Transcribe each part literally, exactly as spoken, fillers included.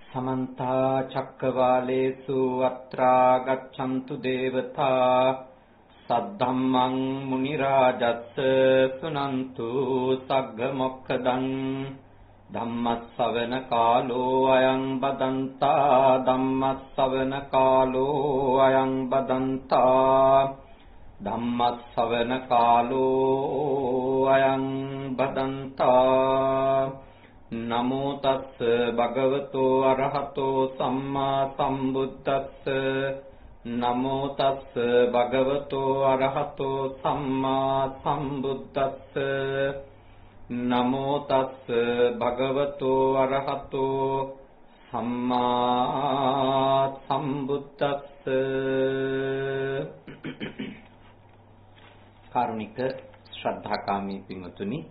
समन्ता चक्रवालेषु अत्रा गच्छन्तु देवता सद्धम्मं मुनिराजस्य सुनन्तु सग्गमोक्खदं धम्मस्सवන कालो अयं बदन्ता धम्मस्सवන कालो अयं बदन्ता धम्मस्सवන कालो अयं बदन्ता नमो तस् भगवतो अरहतो सम्मा सम्बुद्धस्स नमो तस् भगवतो अरहतो सम्मा सम्बुद्धस्स नमो तस् भगवतो अरहतो सम्मा सम्बुद्धस्स कारुणिक श्रद्धाकामी पिंवतुनि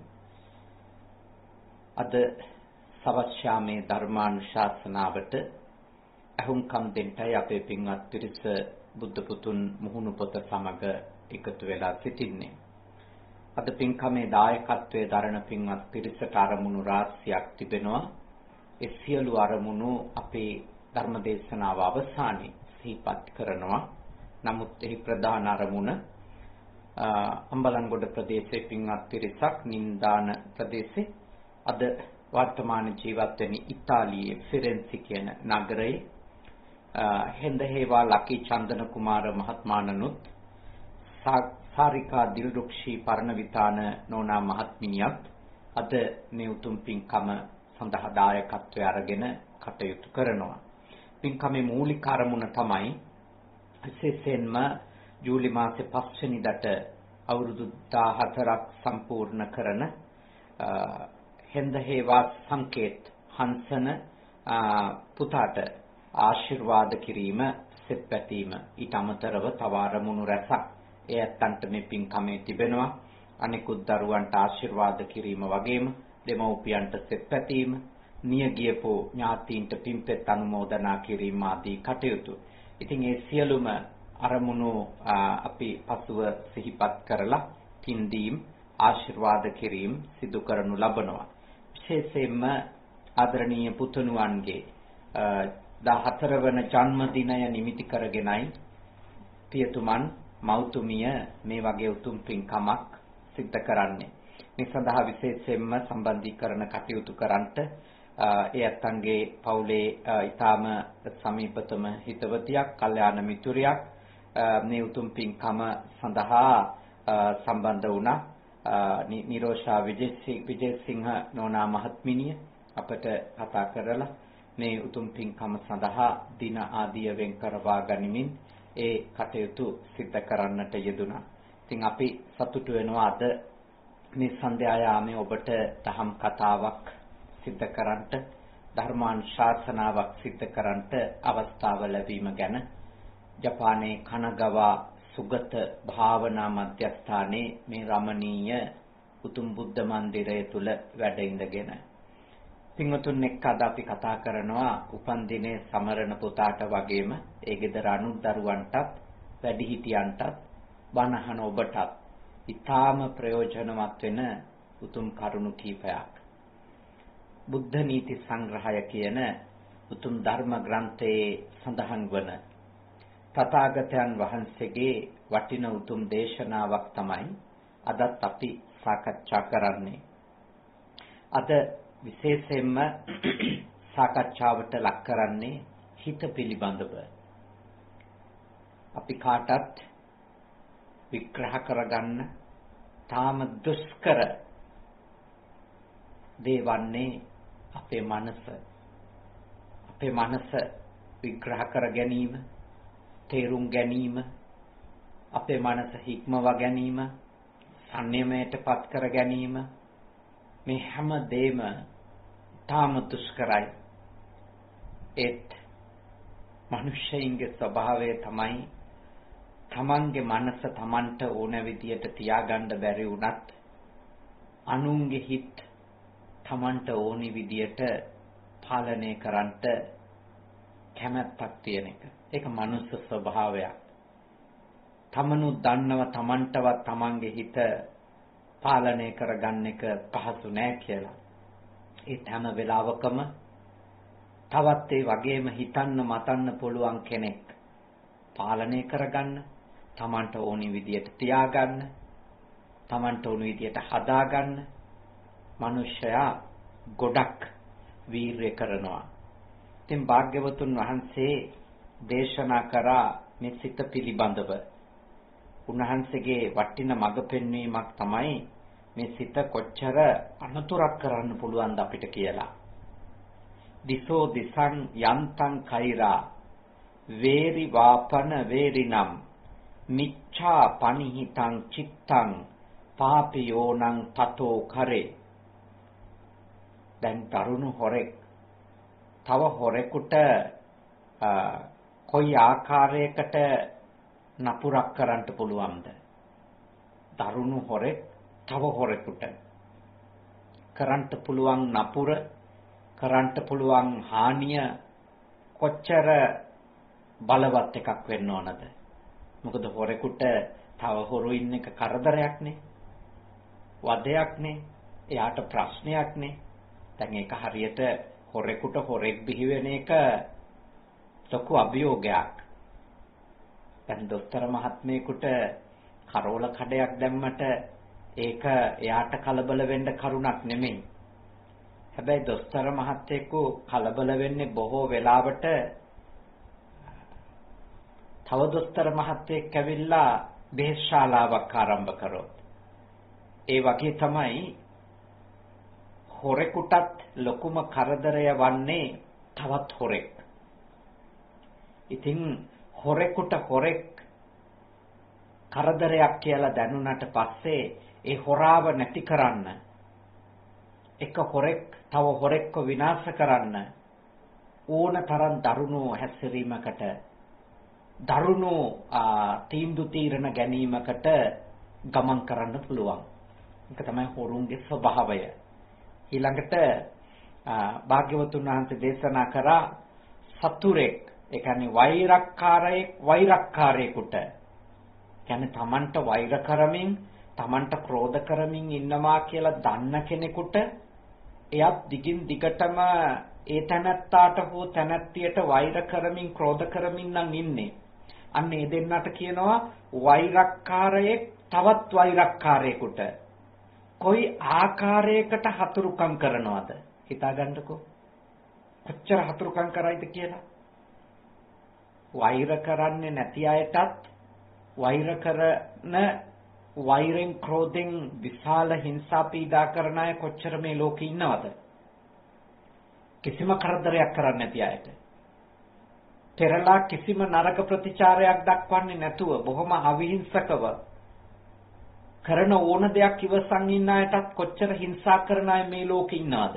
අද සවස්යාමේ ධර්මානුශාසනාවට අහුම්කම් දෙන්නයි අපේ පින්වත් පිරිස බුද්ධ පුතුන් මුහුණු පොත සමග එකතු වෙලා සිටින්නේ. අද පින්කමේ දායකත්වයේ දරන පින්වත් පිරිසට අරමුණු රාශියක් තිබෙනවා. ඒ සියලු අරමුණු අපේ ධර්මදේශනාව අවසානයේ සිහිපත් කරනවා. නමුත් එහි ප්‍රධාන අරමුණ අම්බලන්ගොඩ ප්‍රදේශයේ පින්වත් පිරිසක් නින්දාන ප්‍රදේශයේ අද වර්තමාන ජීවත් වෙන ඉතාලියේ ෆිරෙන්සි කියන නගරයේ හෙන්දහේවා ලකී චන්දන කුමාර මහත්මයාණනුත් සාරිකා දිල්රුක්ෂී පරණවිතාන නෝනා මහත්මිනියත් අද මේ උතුම් පින්කම සඳහා දායකත්වය අරගෙන කටයුතු කරනවා. පින්කමේ මූලික අරමුණ තමයි විශේෂයෙන්ම ජූලි මාසේ පස් වෙනිදාට අවුරුදු දහහතරක් සම්පූර්ණ කරන හෙන්දහේවා සංකේත් හංසන පුතාට ආශිර්වාද කිරීම සෙත් පැතීම ඊට අමතරව තව අරමුණු රැසක් ඒ ඇත්තන්ට මේ පින්කමේ තිබෙනවා. අනිකුත් දරුවන්ට ආශිර්වාද කිරීම වගේම දෙමව්පියන්ට සෙත් පැතීම නිය ගියපෝ ඥාතීන්ට පින්පෙත් අනුමෝදනා කිරීම ආදී කටයුතු. ඉතින් ඒ සියලුම අරමුණු අපි පසුව සිහිපත් කරලා පින්දීම් ආශිර්වාද කිරීම සිදු කරනු ලබනවා. විශේෂයෙන්ම ආදරණීය පුතුණුවන්ගේ දහහතර වන ජන්මදිනය නිමිති කරගෙනයි පියතුමන් මෞතුමිය මේ වගේ උතුම් පින්කමක් සිද්ධ කරන්නේ. මේ සඳහා විශේෂයෙන්ම සම්බන්ධීකරණ කටයුතු කරන්ට ඒ අත්ංගේ පවුලේ ඊටාම සමීපතම හිතවතියක්, කල්යාණ මිතුරියක් මේ උතුම් පින්කම සඳහා සම්බන්ධ වුණා. නිරෝෂා විජේසිංහ නෝනා මහත්මිනිය අපට කතා කරලා මේ උතුම් පින්කම සඳහා දින ආදිය වෙන් කරවා ගනිමින් ඒ කටයුතු සිද්ධ කරන්නට යෙදුණා. ඉතින් අපි සතුටු වෙනවා අද මේ සන්ධ්‍යා යාමේ ඔබට දහම් කතාවක් සිද්ධ කරන්නට, ධර්මානුශාසනාවක් සිද්ධ කරන්නට අවස්ථාව ලැබීම ගැන. ජපානයේ කනගවා සුගත භාවනා මධ්‍යස්ථානයේ මේ රමණීය උතුම් බුද්ධ මන්දිරය තුල වැඩ ඉඳගෙන පින්වතුන් එක්ක අද අපි කතා කරනවා උපන් දිනේ සමරන පුතාට වගේම ඒ ගෙදර අනුදරුවන්ටත් වැඩිහිටියන්ටත් බණහන ඔබටත් ඊටාම ප්‍රයෝජනවත් වෙන උතුම් කරුණු කීපයක්. බුද්ධ නීති සංග්‍රහය කියන උතුම් ධර්ම ග්‍රන්ථයේ සඳහන් වන තථාගතයන් වහන්සේගේ වටින උතුම් දේශනාවක් තමයි අදත් අපි සාකච්ඡා කරන්නේ. අද විශේෂයෙන්ම සාකච්ඡාවට ලක් කරන්නේ හිත පිළිබඳව. අපි කාටත් විග්‍රහ කරගන්න තාම දුෂ්කර දේවන්නේ අපේ මනස. අපේ මනස විග්‍රහ කර ගැනීම, තේරුම් ගැනීම, අපේ මනස හික්මවා ගැනීම, සංයමයටපත් කර ගැනීම, මේ හැම දෙම තාම දුෂ්කරයි. ඒත් මිනිස්සෙයින්ගේ ස්වභාවය තමයි තමන්ගේ මනස තමන්ට ඕන විදියට තියාගන්න බැරි වුණත් අනුන්ගේ හිත තමන්ට ඕනි විදියට පාලනය කරන්නට කැමැත්තක් තියෙන එක. ඒක මනුස්ස ස්වභාවයක්. තමනුත් දන්නව තමන්ටවත් තමන්ගේ හිත පාලනය කරගන්න එක පහසු නෑ කියලා. ඒ හැම වෙලාවකම තවත් ඒ වගේම හිතන්න මතන්න පුළුවන් කෙනෙක් පාලනය කරගන්න, Tamanට ඕනි විදියට තියාගන්න, Tamanට ඕනි විදියට හදාගන්න මනුෂ්‍යයා ගොඩක් වීර්ය කරනවා. ඉතින් භාග්‍යවතුන් වහන්සේ දේශනා කරා මේ සිත පිළිබඳව. උන්වහන්සේගේ වටින මඟ පෙන්වීමක් තමයි මේ සිත කොච්චර අනතුරක් කරන්න පුළුවන්ද අපිට කියලා. දිසෝ දිසං යන්තං කෛරා වේරි වාපන වේරිනම් මිච්ඡා පනිහිතං චිත්තං පාපියෝනං තතෝ කරේ. දැන් තරුණ හොරෙක් තව හොරෙකුට කොයි ආකාරයකට නපුරක් කරන්න පුළුවන්ද? තරුණ හොරෙක් තව හොරෙකුට කරන්න පුළුවන් නපුර, කරන්න පුළුවන් හානිය කොච්චර බලවත් එකක් වෙන්න ඕනද? මොකද හොරෙකුට තව හොරු ඉන්න එක කරදරයක්නේ, වදයක්නේ, එයාට ප්‍රශ්නයක්නේ. දැන් ඒක හරියට හොරෙකුට හොරෙක් බිහි වෙන එක ලොකු අභියෝගයක්. දැන් දොස්තර මහත්මයෙකුට කරෝල කඩයක් දැම්මට ඒක එයාට කලබල වෙන්න කරුණක් නෙමෙයි. හැබැයි දොස්තර මහත්තයෙකු කලබල වෙන්නේ බොහෝ වෙලාවට තව දොස්තර මහත්තයෙක් ඇවිල්ලා බෙහෙත් ශාලාවක් ආරම්භ කරොත්. ඒ වගේ තමයි හොරෙකුටත් ලොකුම කරදරය වන්නේ තවත් හොරෙක්. ඉතින් හොරෙකුට හොරෙක් කරදරයක් කියලා දැනුණාට පස්සේ ඒ හොරාව නැති කරන්න, එක හොරෙක් තව හොරෙක්ව විනාශ කරන්න ඕන තරම් දරුණු හැසිරීමකට, දරුණු තීන්දුව తీරන ගැනීමකට ගමන් කරන්න පුළුවන්. ඒක තමයි හොරුන්ගේ ස්වභාවය. ඊළඟට භාග්‍යවතුන් වහන්සේ දේශනා කරා සතුරෙක්, ඒ කියන්නේ වෛරක්කාරයෙක් වෛරක්කාරයෙකුට, කියන්නේ Tamanට වෛර කරමින්, Tamanට ක්‍රෝධ කරමින් ඉන්නවා කියලා දන්න කෙනෙකුට එයත් දිගින් දිගටම ඒ තැනත්තාට හෝ තැනැත්තියට වෛර කරමින් ක්‍රෝධ කරමින් නම් ඉන්නේ. අන්න ඒ දෙන්නට කියනවා වෛරක්කාරයෙක් තවත් වෛරක්කාරයෙකුට කොයි ආකාරයකට හතුරුකම් කරනවද? හිතාගන්නකෝ. කොච්චර හතුරුකම් කරයිද කියලා. වෛර කරන්නේ නැති අයටත් වෛර කරන, වෛරෙන් ක්‍රෝධෙන් විශාල හිංසා පීඩා කරන අය කොච්චර මේ ලෝකේ ඉන්නවද? කිසිම කරදරයක් කරන්නේ නැති අයට, පෙරලා කිසිම නරක ප්‍රතිචාරයක් දක්වන්නේ නැතුව බොහොම අවිහිංසකව කරන ඕන දෙයක් ඉවසන් ඉන්න අයටත් කොච්චර හිංසා කරන අය මේ ලෝකේ ඉන්නවද?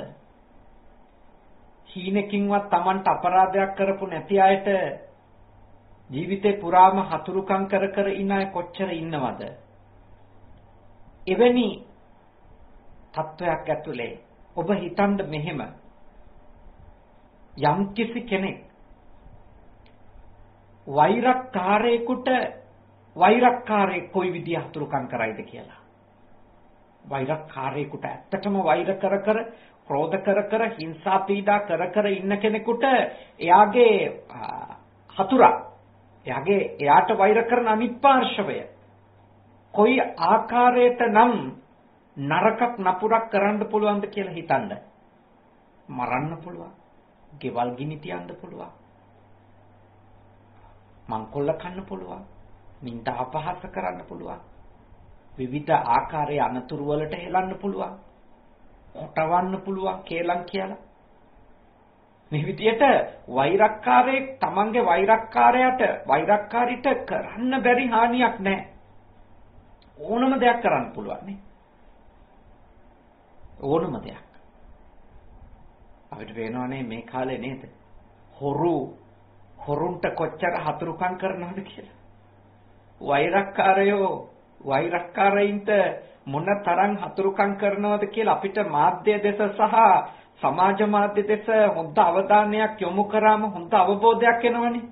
හීනකින්වත් Tamanට අපරාධයක් කරපු නැති අයට ජීවිතේ පුරාම හතුරුකම් කර කර ඉන්න අය කොච්චර ඉන්නවද? එවැනි තත්වයක් ඇතුලේ ඔබ හිතන්න මෙහෙම, යම්කිසි කෙනෙක් වෛරක්කාරයෙකුට වෛරක්කාරයෙක් කොයි විදිහ හතුරුකම් කරයිද කියලා. වෛරක්කාරයෙකුට ඇත්තටම වෛර කර කර, ක්‍රෝධ කර කර, හිංසා පීඩා කර කර ඉන්න කෙනෙකුට එයාගේ හතුරා, එයාගේ එයාට වෛර කරන අනිත් පාර්ශවය කොයි ආකාරයට නම් නරකක් නපුරක් කරන්න පුළුවන්ද කියලා හිතන්න. මරන්න පුළුවන්, ගෙවල් ගිනි තියන්න පුළුවන්, මංකොල්ල කන්න පුළුවන්, නින්දා අපහාස කරන්න පුළුවන්, විවිධ ආකාරයේ අනතුරු වලට හෙලන්න පුළුවන්, කොටවන්න පුළුවන් කේලම් කියලා. මේ විදියට වෛරක්කාරයෙක් තමන්ගේ වෛරක්කාරයට වෛරක්කාරීට කරන්න බැරි හානියක් නැහැ. ඕනම දෙයක් කරන්න පුළුවන් නේ. ඕනම දෙයක්. අපිට පේනවනේ මේ කාලේ නේද? හොරු හොරුන්ට කොච්චර හතුරුකම් කරනවද කියලා. වෛරක්කාරයෝ වෛරක්කාරයින්ට මොන තරම් හතුරුකම් කරනවද කියලා අපිට මාධ්‍ය දෙස සහ සමාජ මාධ්‍ය දෙස හොඳ අවධානයක් යොමු කරාම හොඳ අවබෝධයක් එනවනේ.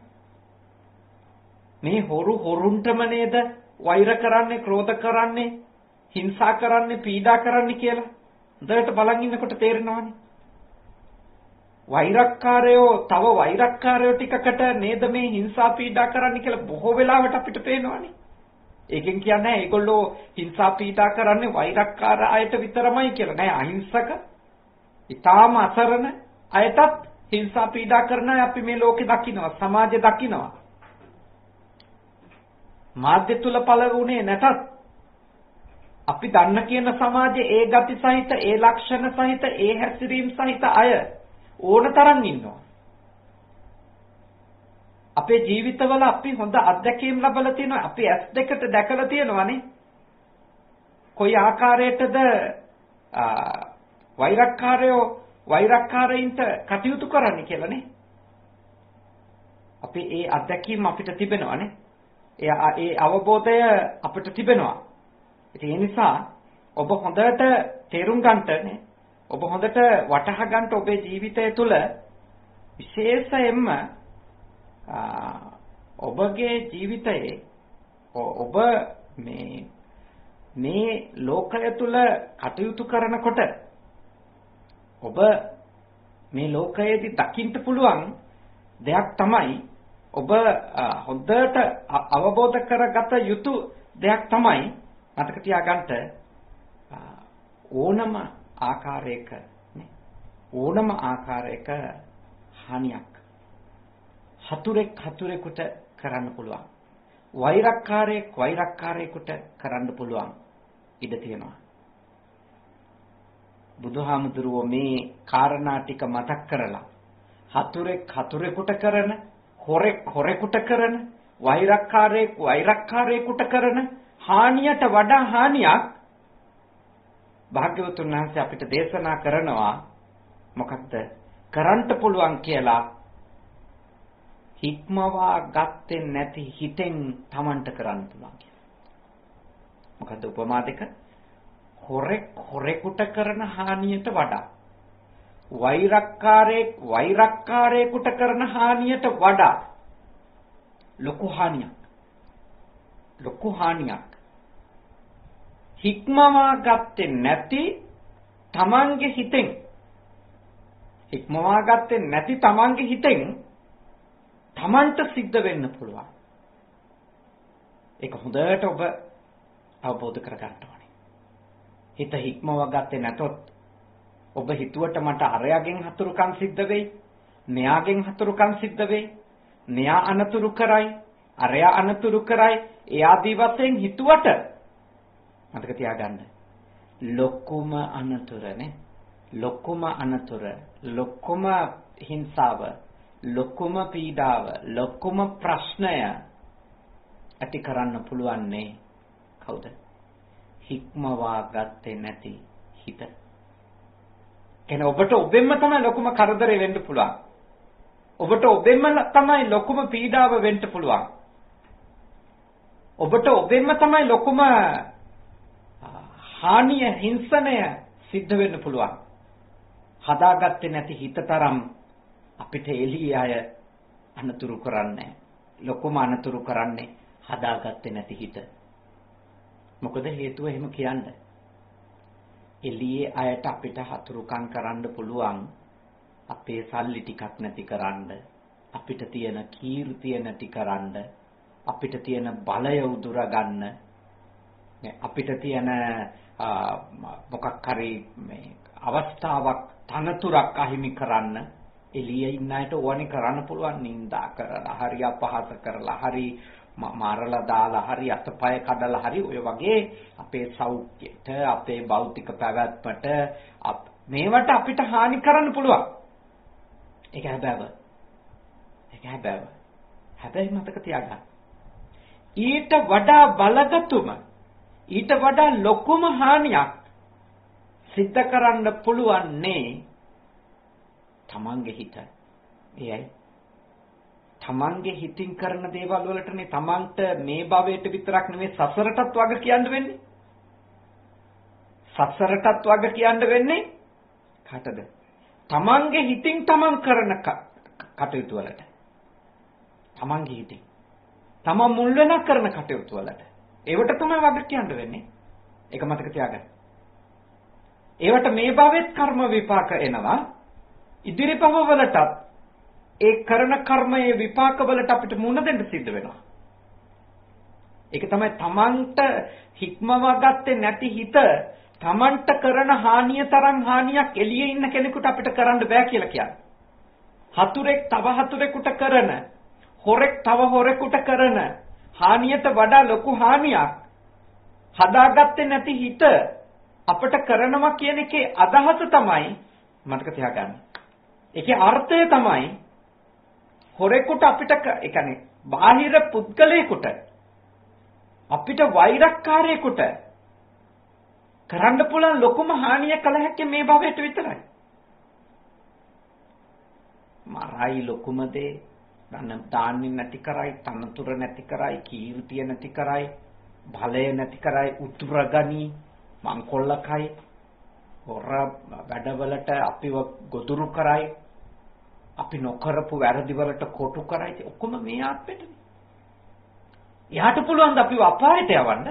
මේ හොරු හොරුන්ටම නේද වෛර කරන්නේ, ක්‍රෝධ කරන්නේ, හිංසා කරන්නේ, පීඩා කරන්නේ කියලා. හොඳට බලන් ඉන්නකොට තේරෙනවනේ. වෛරක්කාරයෝ තව වෛරක්කාරයෝ ටිකකට නේද මේ හිංසා පීඩා කරන්න කියලා බොහෝ වෙලාවට අපිට පේනවනේ. ඒකෙන් කියන්නේ ඒගොල්ලෝ හිංසා පීඩා කරන්නේ වෛරක්කාර අයට විතරමයි කියලා නෑ. අහිංසක ඊටාම අසරණ අයටත් හිංසා පීඩා කරන අය අපි මේ ලෝකේ දකිනවා, සමාජය දකිනවා. මාධ්‍ය තුල පළවුනේ නැතත් අපි දන්න කියන සමාජයේ ඒ ගති සහිත, ඒ ලක්ෂණ සහිත, ඒ හැසිරීම් සහිත අය ඕන තරම් ඉන්නවා. අපේ ජීවිතවල අපි හොඳ අත්දැකීම් ලැබලා තියෙනවා. අපි ඇස් දෙකට දැකලා තියෙනවානේ. කොයි ආකාරයකටද වෛරක්කාරයෝ වෛරක්කාරයින්ට කටයුතු කරන්නේ කියලානේ. අපි ඒ අත්දැකීම් අපිට තිබෙනවානේ. ඒ ඒ අවබෝධය අපිට තිබෙනවා. ඒ නිසා ඔබ හොඳට තේරුම් ගන්නනේ. ඔබ හොඳට වටහා ගන්න ඔබේ ජීවිතය තුළ විශේෂයෙන්ම ඔබගේ ජීවිතයේ ඔබ මේ මේ ලෝකය තුළ කටයුතු කරනකොට ඔබ මේ ලෝකයේදී දකින්න පුළුවන් දෙයක් තමයි ඔබ හොඳට අවබෝධ කරගත යුතු දෙයක් තමයි මතක තියාගන්න ඕනම ආකාරයක ඕනම ආකාරයක හානියක් හතුරෙක් හතුරෙකුට කරන්න පුළුවන්. වෛරක්කාරයෙක් වෛරක්කාරයෙකුට කරන්න පුළුවන් ඉඩ තියෙනවා. බුදුහාමුදුරුවෝ මේ කාරණා ටික මතක් කරලා හතුරෙක් හතුරෙකුට කරන, හොරෙක් හොරෙකුට කරන, වෛරක්කාරයෙක් වෛරක්කාරයෙකුට කරන හානියට වඩා හානියක් භාග්‍යවතුන් වහන්සේ අපිට දේශනා කරනවා. මොකක්ද කරන්න පුළුවන් කියලා? හික්මවා ගත්තේ නැති හිතෙන් Tamanට කරන්න පුළුවන් කියලා. මොකද්ද උපමා දෙක? හොරෙක් හොරෙකුට කරන හානියට වඩා වෛරක්කාරයෙක් වෛරක්කාරයෙකුට කරන හානියට වඩා ලොකු හානියක් ලොකු හානියක් හික්මවා ගත්තේ නැති Tamanගේ හිතෙන් හික්මවා ගත්තේ නැති Tamanගේ හිතෙන් Tamanට සිද්ධ වෙන්න පුළුවන්. ඒක හොඳට ඔබ අවබෝධ කරගන්න ඕනේ. හිත හික්මව ගත්තේ නැතොත් ඔබ හිතුවට මට අරයාගෙන් හතුරුකම් සිද්ධ වෙයි, මෙයාගෙන් හතුරුකම් සිද්ධ වෙයි, මෙයා අනතුරු කරයි, අරයා අනතුරු කරයි, ඒ ආදී වශයෙන් හිතුවට මතක තියාගන්න. ලොකුම අනතුරනේ, ලොකුම අනතුර, ලොකුම හිංසාව, ලොකුම පීඩාව, ලොකුම ප්‍රශ්නය ඇති කරන්න පුළුවන් නේ කවුද? හික්මවා ගත්තේ නැති හිත. එන ඔබට ඔබෙන්ම තමයි ලොකුම කරදරේ වෙන්න පුළුවන්. ඔබට ඔබෙන්ම තමයි ලොකුම පීඩාව වෙන්න පුළුවන්. ඔබට ඔබෙන්ම තමයි ලොකුම හානිය, හිංසනය සිද්ධ වෙන්න පුළුවන්. හදාගත්තේ නැති හිත තරම් අපිට එළිය අය අනතුරු කරන්නේ, ලොකුම අනතුරු කරන්නේ හදාගත්තේ නැති හිත. මොකද හේතුව එහෙම කියන්නේ? එළියේ අයට අපිට හතුරුකම් කරන්න පුළුවන් අපේ සල්ලි ටිකක් නැති කරන්න, අපිට තියෙන කීර්තිය නැති කරන්න, අපිට තියෙන බලය උදුර ගන්න, අපිට තියෙන මොකක් හරි මේ අවස්ථාවක් තනතුරක් අහිමි කරන්න එළියේ ඉන්න අයට ඕනේ කරන්න පුළුවන්. නින්දා කරලා හරි, අපහාස කරලා හරි, මාරලා දාලා හරි, අතපය කඩලා හරි, ඔය වගේ අපේ සෞඛ්‍යයට, අපේ භෞතික පැවැත්මට මේවට අපිට හානි කරන්න පුළුවන්. ඒක හැබෑව. ඒක හැබෑව. හැබැයි මතක තියාගන්න. ඊට වඩා බලගතුම, ඊට වඩා ලොකුම හානියක් සිද්ධ කරන්න පුළුවන් නේ තමන්ගේ හිත. එයයි තමන්ගේ හිතින් කරන දේවල් වලටනේ තමන්ට මේ භවයට විතරක් නෙමෙයි සසරටත් වග කියන්න වෙන්නේ. සසරටත් වග කියන්න වෙන්නේ කාටද? තමන්ගේ හිතින් තමන් කරන කටයුතු වලට. තමන්ගේ හිතින් තමන් මුල් වෙලා කරන කටයුතු වලට. ඒවට තමයි වග කියන්න වෙන්නේ. ඒක මතක තියාගන්න. ඒවට මේ භවෙත් කර්ම විපාක එනවා. ඉදිරි භවවලටත් ඒ කරන කර්මයේ විපාකවලට අපිට මුණ දෙන්න සිද්ධ වෙනවා. ඒක තමයි තමන්ට හික්මවා ගත්තේ නැති හිත තමන්ට කරන හානිය තරම් හානියක් එළියේ ඉන්න කෙනෙකුට අපිට කරන්න බෑ කියලා කියන්නේ. හතුරෙක් තව හතුරෙකුට කරන, හොරෙක් තව හොරෙකුට කරන හානියට වඩා ලොකු හානියක් හදාගත්තේ නැති හිත අපිට කරනවා කියන එකේ අදහස තමයි මතක තියාගන්න. ඒකේ අර්ථය තමයි හොරෙකුට අපිට ඒ කියන්නේ බාහිර පුද්ගලයෙකුට අපිට වෛරක්කාරයෙකුට කරන්න පුළුවන් ලොකුම හානිය කළ හැක්කේ මේ භවයට විතරයි. මරයි ලොකුම දේ දාන්නේ නැති කරයි, තනතුර නැති කරයි, කීර්තිය නැති කරයි, බලය නැති කරයි, උතුරගනි, මංකොල්ලකයි, හොර වැඩවලට අපිව ගොදුරු කරයි, අපි නොකරපු වැරදි වලට කොටු කරයි. ඔක්කොම මේ ආත්මෙටනේ. එයාට පුළුවන් ද අපිව අපායට යවන්න?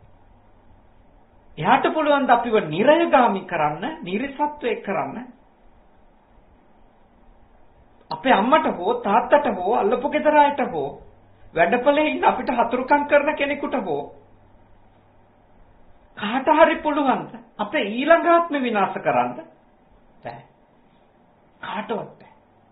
එයාට පුළුවන් ද අපිව නිරයගාමි කරන්න, නිර්සත්වයේ කරන්න? අපේ අම්මට හෝ තාත්තට හෝ අල්ලපු ගෙදර අයට හෝ වැඩපලේ ඉන්න අපිට හතුරුකම් කරන කෙනෙකුට හෝ කාට හරි පුළුවන් ද අපේ ඊළඟ ආත්මෙ විනාශ කරන්න? බෑ. කාටවත් බෑ.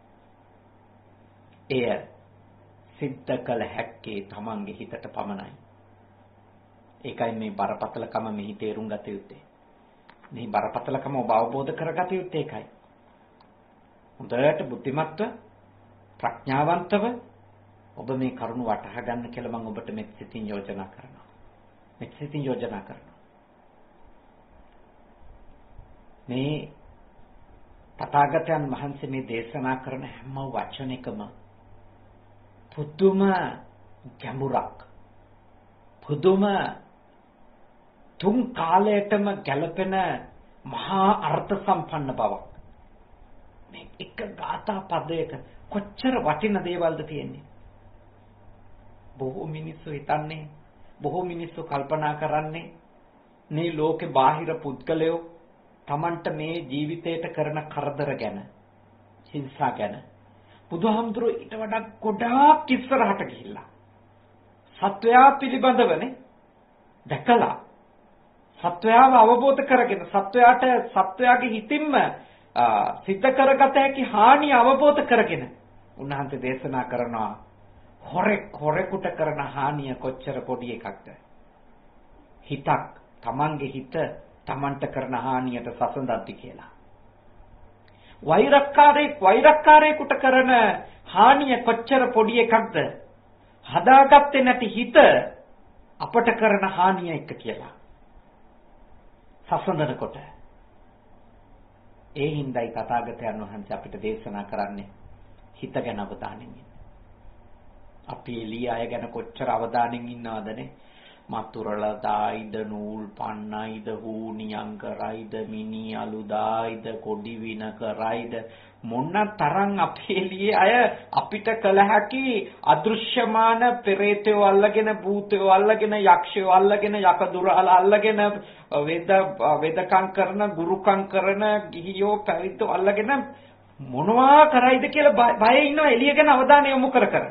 එය සිද්ධ කළ හැක්කේ තමන්ගේ හිතට පමණයි. ඒකයි මේ බරපතලකම මෙහි තේරුම් ගත යුත්තේ. මේ බරපතලකම ඔබ අවබෝධ කරගත යුත්තේ ඒකයි. හොඳට බුද්ධිමත්ව ප්‍රඥාවන්තව ඔබ මේ කරුණ වටහා ගන්න කියලා මම ඔබට මෙත් සිතින් යෝජනා කරනවා. මෙත් සිතින් යෝජනා කරනවා. මේ තථාගතයන් වහන්සේ මේ දේශනා කරන හැම වචනයකම පුදුම ගැඹුරක්, පුදුම තුන් කාලයටම ගැලපෙන මහා අර්ථ සම්පන්න බවක්. මේ එක ගාථා පදයක කොච්චර වටින දේවල්ද තියෙන්නේ. බොහෝ මිනිස්සු හිතන්නේ, බොහෝ මිනිස්සු කල්පනා කරන්නේ මේ ලෝකේ බාහිර පුද්ගලයෝ Tamanට මේ ජීවිතයට කරන කරදර ගැන, හිංසා ගැන. බුදුහාමුදුරුවෝ ඊට වඩා ගොඩාක් ඉස්සරහට ගිහිල්ලා සත්වයා පිළිබඳවනේ දැකලා සත්වයාව අවබෝධ කරගෙන සත්වයාට සත්වයාගේ හිතින්ම සිද්ධ කරගත හැකි හානිය අවබෝධ කරගෙන උන්වහන්සේ දේශනා කරනවා හොරෙක් හොරෙකුට කරන හානිය කොච්චර පොඩි එකක්ද. හිතක්, Tamanගේ හිත Tamanට කරන හානියට සසඳද්දි කියලා. වෛරක්කාරයෙක් වෛරක්කාරයෙකුට කරන හානිය කොච්චර පොඩි එකක්ද. හදාගත්තේ නැති හිත අපට කරන හානිය එක කියලා. සසඳනකොට ඒ හින්දායි තථාගතයන් වහන්සේ අපිට දේශනා කරන්නේ හිත ගැන අවධානයෙන් ඉන්න. අපි එළිය අය ගැන කොච්චර අවධානයෙන් ඉන්නවදනේ. මතුරලා දායිද නූල් පන්නයිද හූනියම් කරයිද මිනි අලු දායිද කොඩි වින කරයිද මොන තරම් අපේ එළියේ අය අපිට කළ හැකි අදෘශ්‍යමාන පෙරේතයෝ අල්ලගෙන භූතයෝ අල්ලගෙන යක්ෂයෝ අල්ලගෙන යකදුර අල්ලගෙන වේද වේදකම් කරන ගුරුකම් කරන ගිහියෝ පැවිද්දෝ අල්ලගෙන මොනවා කරයිද කියලා බය ඉන්නවා එළිය ගැන අවධානය යොමු කර කර.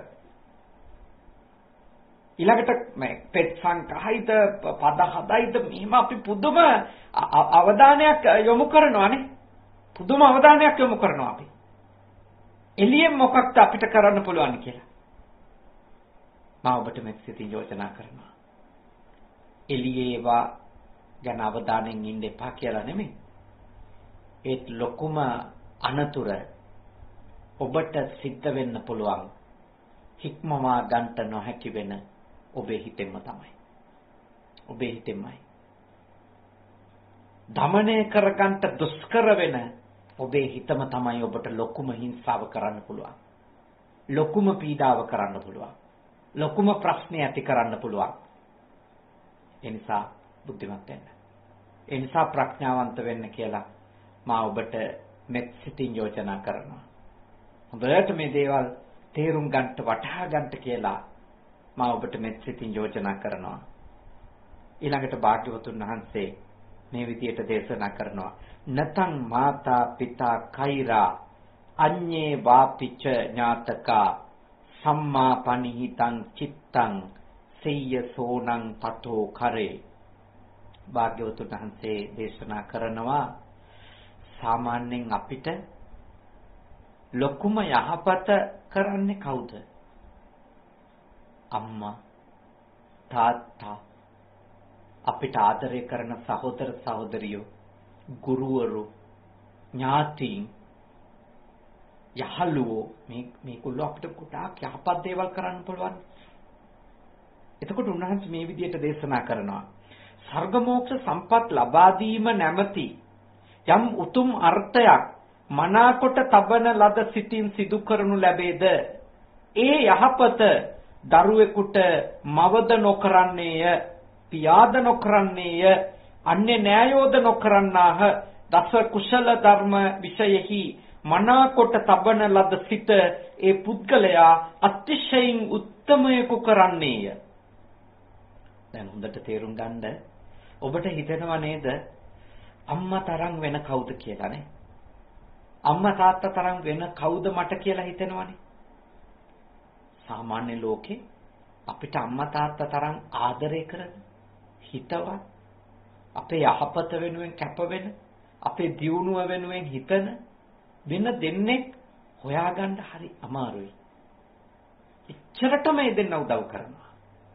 ඊළඟට මේ පෙත් සංකහිත පද හදයිද මෙහෙම අපි පුදුම අවධානයක් යොමු කරනවානේ. පුදුම අවධානයක් යොමු කරනවා අපි. එළියෙන් මොකක්ද අපිට කරන්න පුළුවන් කියලා. මම ඔබට මේ සිතින් යෝජනා කරනවා. එළියේ ඒවා ගැන අවධානයෙන් ඉන්න එපා කියලා නෙමෙයි. ඒත් ලොකුම අනතුර ඔබට සිද්ධ වෙන්න පුළුවන් හික්මවා ගන්නට නොහැකි වෙන ඔබේ හිතෙන්ම තමයි. ඔබේ හිතෙන්මයි. දමනය කරගන්න දුෂ්කර වෙන ඔබේ හිතම තමයි ඔබට ලොකුම හිංසාව කරන්න පුළුවන්. ලොකුම පීඩාව කරන්න පුළුවන්. ලොකුම ප්‍රශ්න ඇති කරන්න පුළුවන්. ඒ නිසා බුද්ධිමත් වෙන්න. ඒ නිසා ප්‍රඥාවන්ත වෙන්න කියලා මා ඔබට මෙත් සිතින් යෝජනා කරනවා. හොඳට මේ දේවල් තේරුම් ගන්නට වටහා ගන්නට කියලා මා ඔබට මෙත් සිතින් යෝජනා කරනවා. ඊළඟට භාග්‍යවතුන් වහන්සේ මේ විදියට දේශනා කරනවා. නතං මාතා පිතා කෛරා අඤ්ඤේ වාපිච ඥාතකා සම්මා පනිහිතං චිත්තං සෙය්‍ය සෝනං තතෝ කරේ. භාග්‍යවතුන් වහන්සේ දේශනා කරනවා සාමාන්‍යයෙන් අපිට ලොකුම යහපත කරන්නේ කවුද? අම්මා, තාත්තා, අපිට ආදරය කරන සහෝදර සහෝදරියෝ, ගුරුවරු, ඥාතීන්, යහළුවෝ මේ මේගොල්ලෝ අපිට ගොඩාක් යහපත් දේවල් කරන්න පුළුවන්. එතකොට උන්වහන්සේ මේ විදිහට දේශනා කරනවා ස්වර්ග මෝක්ෂ සම්පත් ලබා දීම නැමැති යම් උතුම් අර්ථයක් මනාකොට තබන ලද සිතින් සිදු කරනු ලැබේද ඒ යහපත දරුවෙකුට මවද නොකරන්නේය, පියාද නොකරන්නේය, අන්නේ න්‍යායෝද නොකරන්නාහ. දස කුසල ධර්ම විෂයෙහි මනාකොට තබන ලද සිත ඒ පුද්ගලයා අතිශයින් උත්තමයෙකු කරන්නේය. දැන් හොඳට තේරුම් ගන්න ඔබට හිතෙනවා නේද අම්මා තරම් වෙන කවුද කියලා නේ? අම්මා තාත්තා තරම් වෙන කවුද මට කියලා හිතෙනවනේ. සාමාන්‍ය ලෝකේ අපිට අම්මා තාත්තා තරම් ආදරය කරන, හිතවත්, අපේ යහපත වෙනුවෙන් කැප වෙන, අපේ දියුණුව වෙනුවෙන් හිතන වෙන දෙන්නෙක් හොයාගන්න හරි අමාරුයි. එච්චරටම ඒ දෙන්න උදව් කරනවා.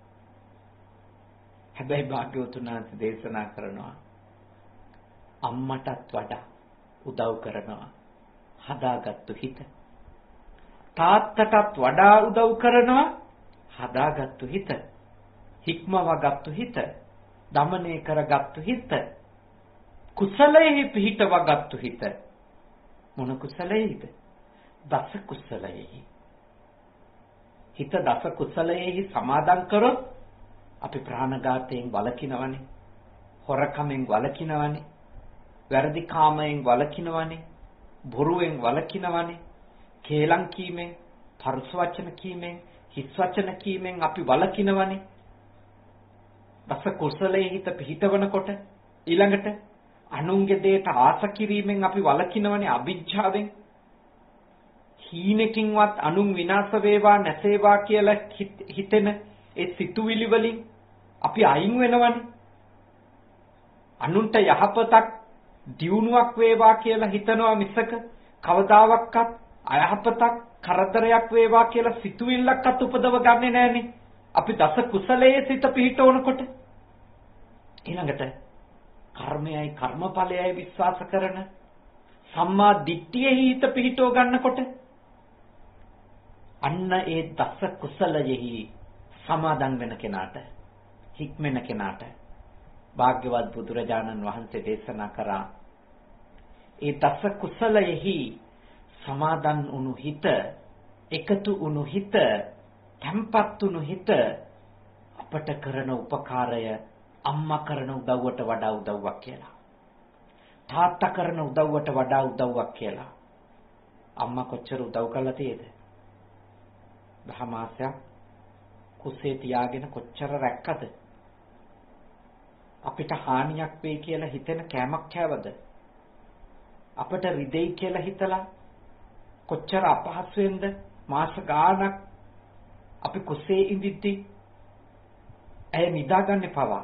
හැබැයි භාග්‍යවතුන් වහන්සේ දේශනා කරනවා අම්මටත් වඩා උදව් කරනවා හදාගත්තු හිත. තාත්තටත් වඩා උදව් කරනවා හදාගත්තු හිත. හික්මවගත්තු හිත. දමනය කරගත්තු හිත. කුසලයේ පිහිටවගත්තු හිත. මොන කුසලයේද? දස කුසලයේ. හිත දස කුසලයේ සමාදන් කරොත් අපි ප්‍රාණඝාතයෙන් වළකිනවනේ, හොරකමෙන් වළකිනවනේ, වැරදි කාමයෙන් වළකිනවනේ, බොරුවෙන් වළකිනවනේ, කේලම් කීමෙන්, පරුස වචන කීමෙන්, හිස් වචන කීමෙන් අපි වළකිනවනේ. දස කුසලයේ හිත පිහිටවනකොට ඊළඟට අනුන්ගේ දේට ආස කිරීමෙන් අපි වළකිනවනේ අවිජ්ජාවෙන්. හීනකින්වත් අනුන් විනාශ වේවා නැසේවා කියලා හිතෙන ඒ සිතුවිලි වලින් අපි අයින් වෙනවනේ. අනුන්ට යහපතක් දියුණුවක් වේවා කියලා හිතනවා මිසක කවදාවත් අයහපතක් කරදරයක් වේවා කියලා සිතුවිල්ලක්වත් උපදව ගන්නෙ නෑනේ. අපි දස කුසලයේ සිත පිහිටවනකොට ඊළඟට කර්මයයි කර්මඵලයයි විශ්වාස කරන සම්මා දිට්ඨියෙහි හිත පිහිටව ගන්නකොට අන්න ඒ දස කුසලයෙහි සමාදන් වෙන කෙනාට, හික්මෙන කෙනාට භාග්‍යවත් බුදුරජාණන් වහන්සේ දේශනා කරා ඒ දස කුසලයෙහි සමාදන් වුණු හිත, එකතු වුණු හිත, තැම්පත් වුණු හිත අපට කරන උපකාරය අම්මා කරන උදව්වට වඩා උදව්වක් කියලා. තාත්තා කරන උදව්වට වඩා උදව්වක් කියලා. අම්මා කොච්චර උදව් කළා තියෙද? දහ මාසයක් කුසේ තියාගෙන කොච්චර රැක්කද? අපිට හානියක් වෙයි කියලා හිතෙන කෑමක් කෑවද? අපට රිදෙයි කියලා හිතලා කොච්චර අපහසුෙන්ද මාස ගාණක් අපි කුසේ ඉඳිද්දි ඇය නිදාගන්නේ පවා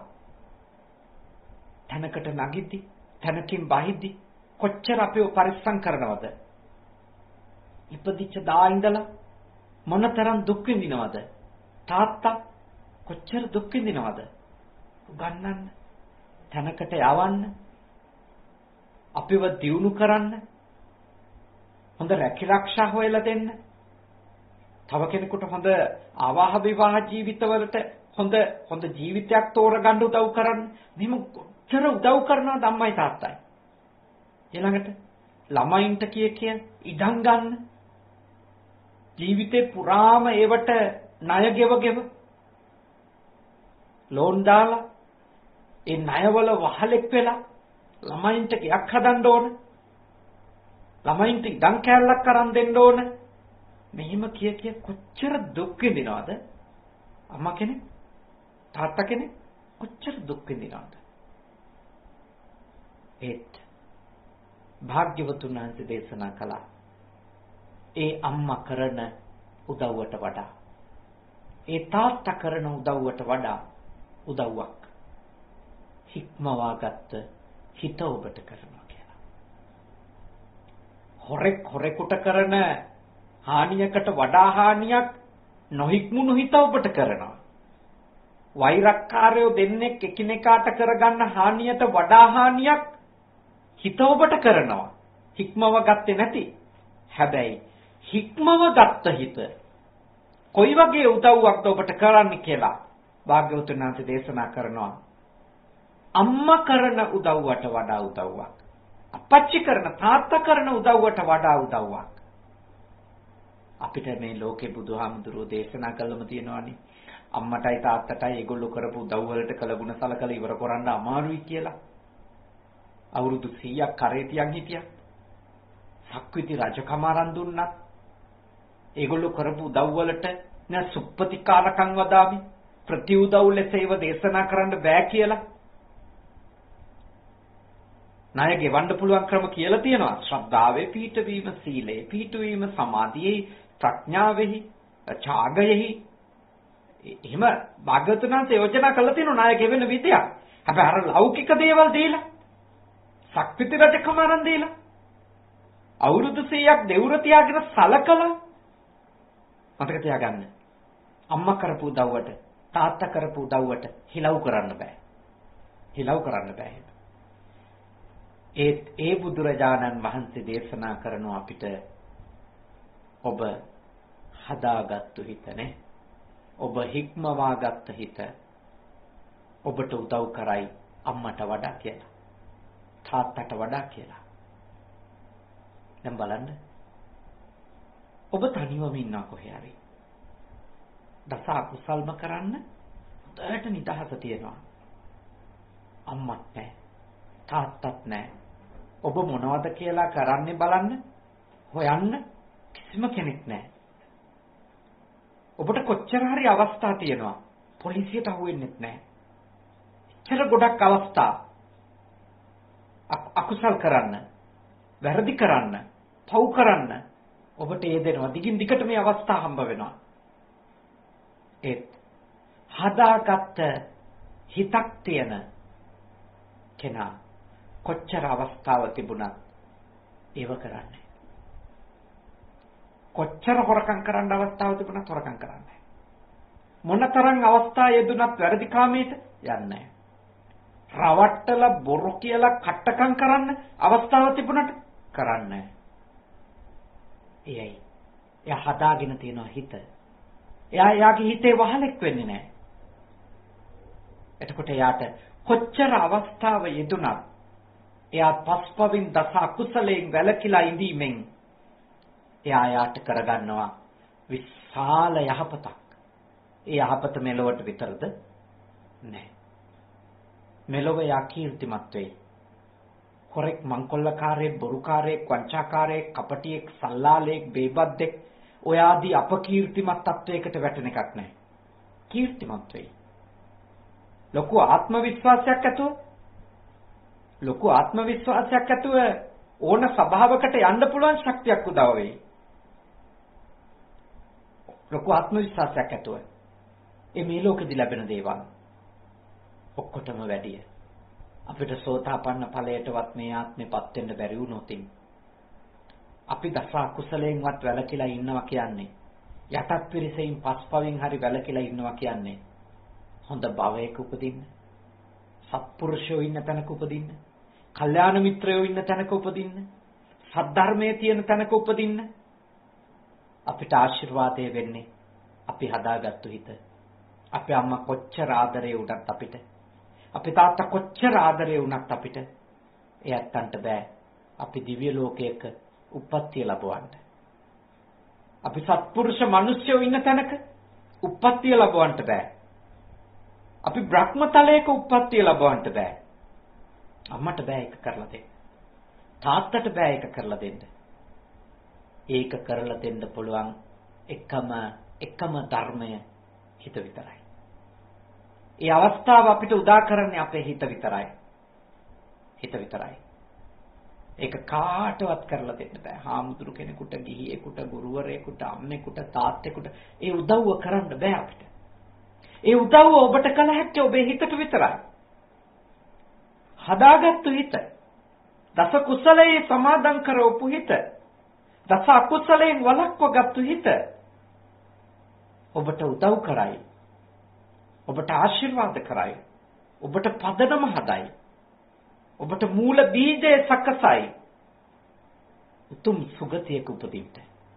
තැනකට නගිද්දි, තැනකින් බහිද්දි කොච්චර අපිව පරිස්සම් කරනවද? ඉපදිච්ච දා ඉඳලා මොනතරම් දුක් විඳිනවද? තාත්තා කොච්චර දුක් විඳිනවද? උගන්නන්න, තැනකට යවන්න, අපිව දියුණු කරන්න, හොඳ රැකිරක්ෂා හොයලා දෙන්න, තව කෙනෙකුට හොඳ ආවාහ විවාහ ජීවිතවලට හොඳ හොඳ ජීවිතයක් තෝරගන්න උදව් කරන්න. මෙහෙම කොච්චර උදව් කරනවද අම්මයි තාත්තයි? ඊළඟට ළමයින්ට කිය කිය ඉඩම් ගන්න, ජීවිතේ පුරාම ඒවට ණය ගෙව ගෙව ලෝන් දාලා ඒ ණයවල වහලෙක් වෙලා ළමයින්ට ගයක් හදන්න ඕන, ළමයින්ට ඉඩම් කෑල්ලක් අරන් දෙන්න ඕන. මෙහිම කිය කිය කොච්චර දුක් විඳිනවද අම්මා කෙනෙක්, තාත්තා කෙනෙක් කොච්චර දුක් විඳිනවද? ඒත් භාග්‍යවතුන් වහන්සේ දේශනා කළා ඒ අම්මා කරන උදව්වට වඩා ඒ තාත්තා කරන උදව්වට වඩා උදව්වක් හික්මවාගත්ත හිත ඔබට කරනවා කියලා. හොරෙක් හොරෙකුට කරන හානියකට වඩා හානියක් නොහික්මුණු හිත ඔබට කරනවා. වෛරක්කාරයෝ දෙන්නෙක් එකිනෙකාට කරගන්න හානියට වඩා හානියක් හිත ඔබට කරනවා. හික්මව ගත්තේ නැති. හැබැයි හික්මව ගත්ත හිත කොයි වගේ උදව්වක්ද ඔබට කරන්නේ කියලා භාග්‍යවතුන් වහන්සේ දේශනා කරනවා. අම්මා කරන උදව්වට වඩා උදව්වක්. අපච්චි කරන තාත්තා කරන උදව්වට වඩා උදව්වක්. අපිට මේ ලෝකේ බුදුහාමුදුරුවෝ දේශනා කළම තියෙනවානේ. අම්මටයි තාත්තටයි ඒගොල්ලෝ කරපු උදව් වලට කළගුණ සලකලා ඉවර කරන්න අමාරුයි කියලා. අවුරුදු සීයක් කරේ තියන් හිටියා. සක්විති රජකම ආරන් දුන්නත් ඒගොල්ලෝ කරපු උදව් වලට න සුප්පතිකාරකම් වදාවි ප්‍රති උදව් ලෙස ඒව දේශනා කරන්න බෑ කියලා. ණය ගෙවන්න පුළුවන් ක්‍රම කියලා තියෙනවා. ශ්‍රද්ධාවේ පීඨවීම, සීලේ පීඨවීම, සමාධියේ, ප්‍රඥාවෙහි, ඡාගයෙහි. එහෙම භාග්‍යවතුන්න්ට යෝජනා කළා තියෙනවා ණය ගෙවෙන විදිය. හැබැයි අර ලෞකික දේවල් දීලා, සක්විති රජකම ආරන් දීලා, අවුරුදු සීයක් දෙවුර තියාගෙන සලකලා මතක තියාගන්න. අම්මා කරපු උදව්වට, තාත්තා කරපු උදව්වට හිලව් කරන්න බෑ. හිලව් කරන්න බෑ. ඒ ඒ බුදුරජාණන් වහන්සේ දේශනා කරන අපිට ඔබ හදාගත්තු හිතනේ, ඔබ හික්මවාගත්ත හිත ඔබට උදව් කරයි අම්මට වඩා කියලා, තාත්තට වඩා කියලා. දැන් බලන්න, ඔබ තනිවම ඉන්නා කොහේ හරි දස අකුසල්ම කරන්න උඩට නිදහස තියෙනවා. අම්මත් නැහැ, තාත්තත් නැහැ. ඔබ මොනවද කියලා කරන්නේ බලන්න, හොයන්න කිසිම කෙනෙක් නැහැ. ඔබට කොච්චර හරි අවස්ථා තියෙනවා පොලිසියට අහු වෙන්නෙත් නැහැ. එච්චර ගොඩක් අවස්ථා අකුසල් කරන්න, වැරදි කරන්න, පව් කරන්න ඔබට ඒ දෙනවා. දිගින් දිගට මේ අවස්ථා හම්බ වෙනවා. ඒත් හදාගත්ත හිතක් තියෙන කෙනා කොච්චර අවස්ථාව තිබුණත් ඒව කරන්නේ. කොච්චර හොරකම් කරන්න අවස්ථාව තිබුණත් හොරකම් කරන්නේ. මොනතරම් අවස්ථා යෙදුනත් වැරදි කාමයට යන්නේ. රවට්ටලා බොරු කියලා කට්ටකම් කරන්න අවස්ථාව තිබුණට කරන්නේ. එයයි. එයා හදාගෙන තියෙන හිත. එයා යාගේ හිතේ වහලෙක් වෙන්නේ නැහැ. එතකොට එයාට කොච්චර අවස්ථාව යෙදුනත් එයා පස්පවින් දස අකුසලයෙන් වැළකීලා ඉඳීමෙන් එයා යාට කරගන්නවා විශාල යහපතක්. ඒ යහපත මෙලොවට විතරද නැහැ. මෙලොව යා කීර්තිමත් වෙයි. හොරෙක්, මංකොල්ලකාරයෙක්, බොරුකාරයෙක්, වංචාකාරයෙක්, කපටියෙක්, සල්ලාලයෙක්, බේබද්දෙක් ඔය ආදී අපකීර්තිමත් තත්වයකට වැටෙන එකක් නැහැ. කීර්තිමත් වෙයි. ලොකු ආත්ම විශ්වාසයක් ඇතුව ලොකු ආත්ම විශ්වාසයක් ඇතුව ඕන ස්වභාවයකට යන්න පුළුවන් ශක්තියක් උදා වෙයි. ලොකු ආත්ම විශ්වාසයක් ඇතුව ඒ මේ ලෝකෙදි ලැබෙන දේවල් ඔක්කොටම වැඩිය අපිට සෝතාපන්න ඵලයටවත් මේ ආත්මෙපත් වෙන්න බැරි වුණොත් අපි දස අකුසලයෙන්වත් වැළකීලා ඉන්නවා කියන්නේ, යටත් පිරිසෙන් පස්පවින් හරි වැළකීලා ඉන්නවා කියන්නේ හොඳ භවයක උපදින්න, සත්පුරුෂයෝ ඉන්න තැනක උපදින්න, කල්යාණ මිත්‍රයෝ ඉන්න තැනක උපදින්න, සද්ධර්මයේ තියෙන තැනක උපදින්න අපිට ආශිර්වාදය වෙන්නේ අපි හදාගත්තු හිත. අපේ අම්මා කොච්චර ආදරේ වුණත් අපිට, අපේ තාත්තා කොච්චර ආදරේ වුණත් අපිට එයත්න්ට බෑ අපි දිව්‍ය ලෝකයක උප්පත්තිය ලබවන්න. අපි සත්පුරුෂ මිනිස්සුયો ඉන්න තැනක උප්පත්තිය ලබවන්න බෑ. අපි බ්‍රහ්මතලයක උප්පත්තිය ලබවන්න බෑ. අම්මට බෑ ඒක කරලා දෙන්න. තාත්තට බෑ ඒක කරලා දෙන්න. ඒක කරලා දෙන්න පුළුවන් එකම එකම ධර්මය හිත විතරයි. ඒ අවස්ථාව අපිට උදා කරන්නේ අපේ හිත විතරයි. හිත විතරයි. ඒක කාටවත් කරලා දෙන්න බෑ. හාමුදුරු කෙනෙකුට, ගිහියෙකුට, ගුරුවරයෙකුට, අම්මෙකුට, තාත්තෙකුට ඒ උදව්ව කරන්න බෑ අපිට. ඒ උදව්ව ඔබට කළ හැක්කේ ඔබේ හිතට විතරයි. හදාගත්තු හිත, දස කුසලයේ සමාදන් කරවපු හිත, දස අකුසලයෙන් වළක්වගත්තු හිත ඔබට උදව් කරයි. ඔබට ආශිර්වාද කරයි. ඔබට පදනම හදයි. ඔබට මූල බීජය සකසයි. උතුම් සුගතියක උපදින්න.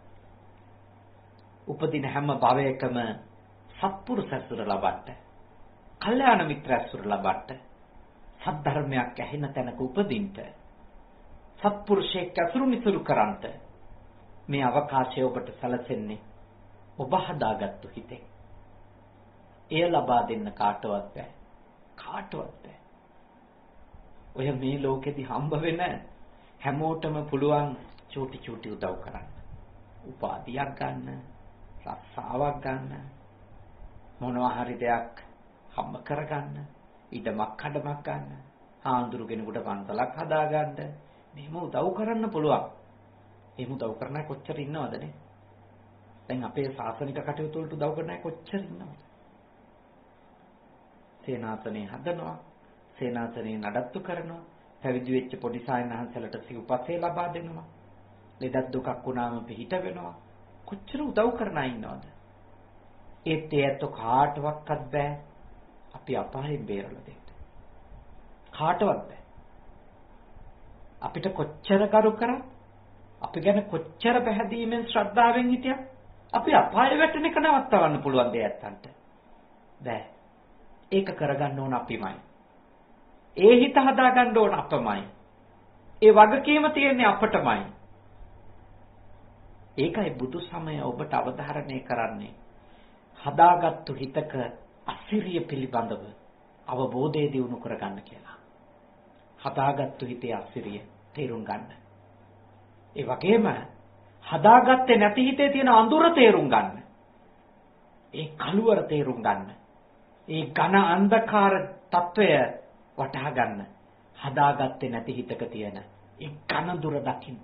උපදින හැම භවයකම සත්පුරුෂ ඇසුර ලබන්න. කල්යාණ මිත්‍ර ඇසුර ලබන්න. සද්ධර්මයක් ඇහෙන තැනක උපදින්න. සත්පුරුෂයෙක් ඇසුරු මිසුරු කරන්ට මේ අවකාශය ඔබට සැලසෙන්නේ ඔබ හදාගත්තු හිතෙන්. එය ලබා දෙන්න කාටවත් බෑ. කාටවත් බෑ. ඔය මේ ලෝකෙදි හම්බ වෙන හැමෝටම පුළුවන් චූටි චූටි උදව් කරන්න. උපාධියක් ගන්න, රස්සාවක් ගන්න, මොනවා හරි දෙයක් හම්බ කරගන්න, ඉඩමක් කඩමක් ගන්න, ආඳුරු කෙනෙකුට පන්සලක් හදාගන්න, මෙහෙම උදව් කරන්න පුළුවන්. එහෙම උදව් කරන අය කොච්චර ඉන්නවදනේ? දැන් අපේ සාසනික කටයුතු වලට උදව් කරන අය කොච්චර ඉන්නවද? සේනාසනේ හදනවා, සේනාසනේ නඩත්තු කරනවා, පැවිදි වෙච්ච පොඩි සායනහන්සලට සිව්පස්සේ ලබා දෙනවා, ලෙඩක් දුකක් වුණාම පිහිට වෙනවා. කොච්චර උදව් කරන අය ඉන්නවද? ඒත් ඒත් කාටවත් බෑ අපි අපායෙන් බේරලා දෙන්න. කාටවත් බෑ. අපිට කොච්චර කරු කරා, අපි ගැන කොච්චර පැහැදීමෙන් ශ්‍රද්ධාවෙන් හිටියා, අපි අපාය වැටෙන එක නවත්තවන්න පුළුවන් දෙයක් නැත්තන්ට බෑ. ඒක කරගන්න ඕන අපිමයි. ඒ හිත හදාගන්න ඕන අපමයි. ඒ වගකීම තියෙන්නේ අපටමයි. ඒකයි බුදු සමය ඔබට අවධාරණය කරන්නේ හදාගත්තු හිතක අසිරිය පිළිබඳව අවබෝධය දියුණු කරගන්න කියලා. හදාගත්තු හිතේ අසිරිය තේරුම් ගන්න. ඒ වගේම හදාගත්තේ නැති හිතේ තියෙන අඳුර තේරුම් ගන්න. ඒ කළුවර තේරුම් ගන්න. ඒ ඝන අන්ධකාර తত্ত্বය වටහා ගන්න. හදාගත්තේ නැති හිතක තියෙන ඒ ඝන දුර දකින්න.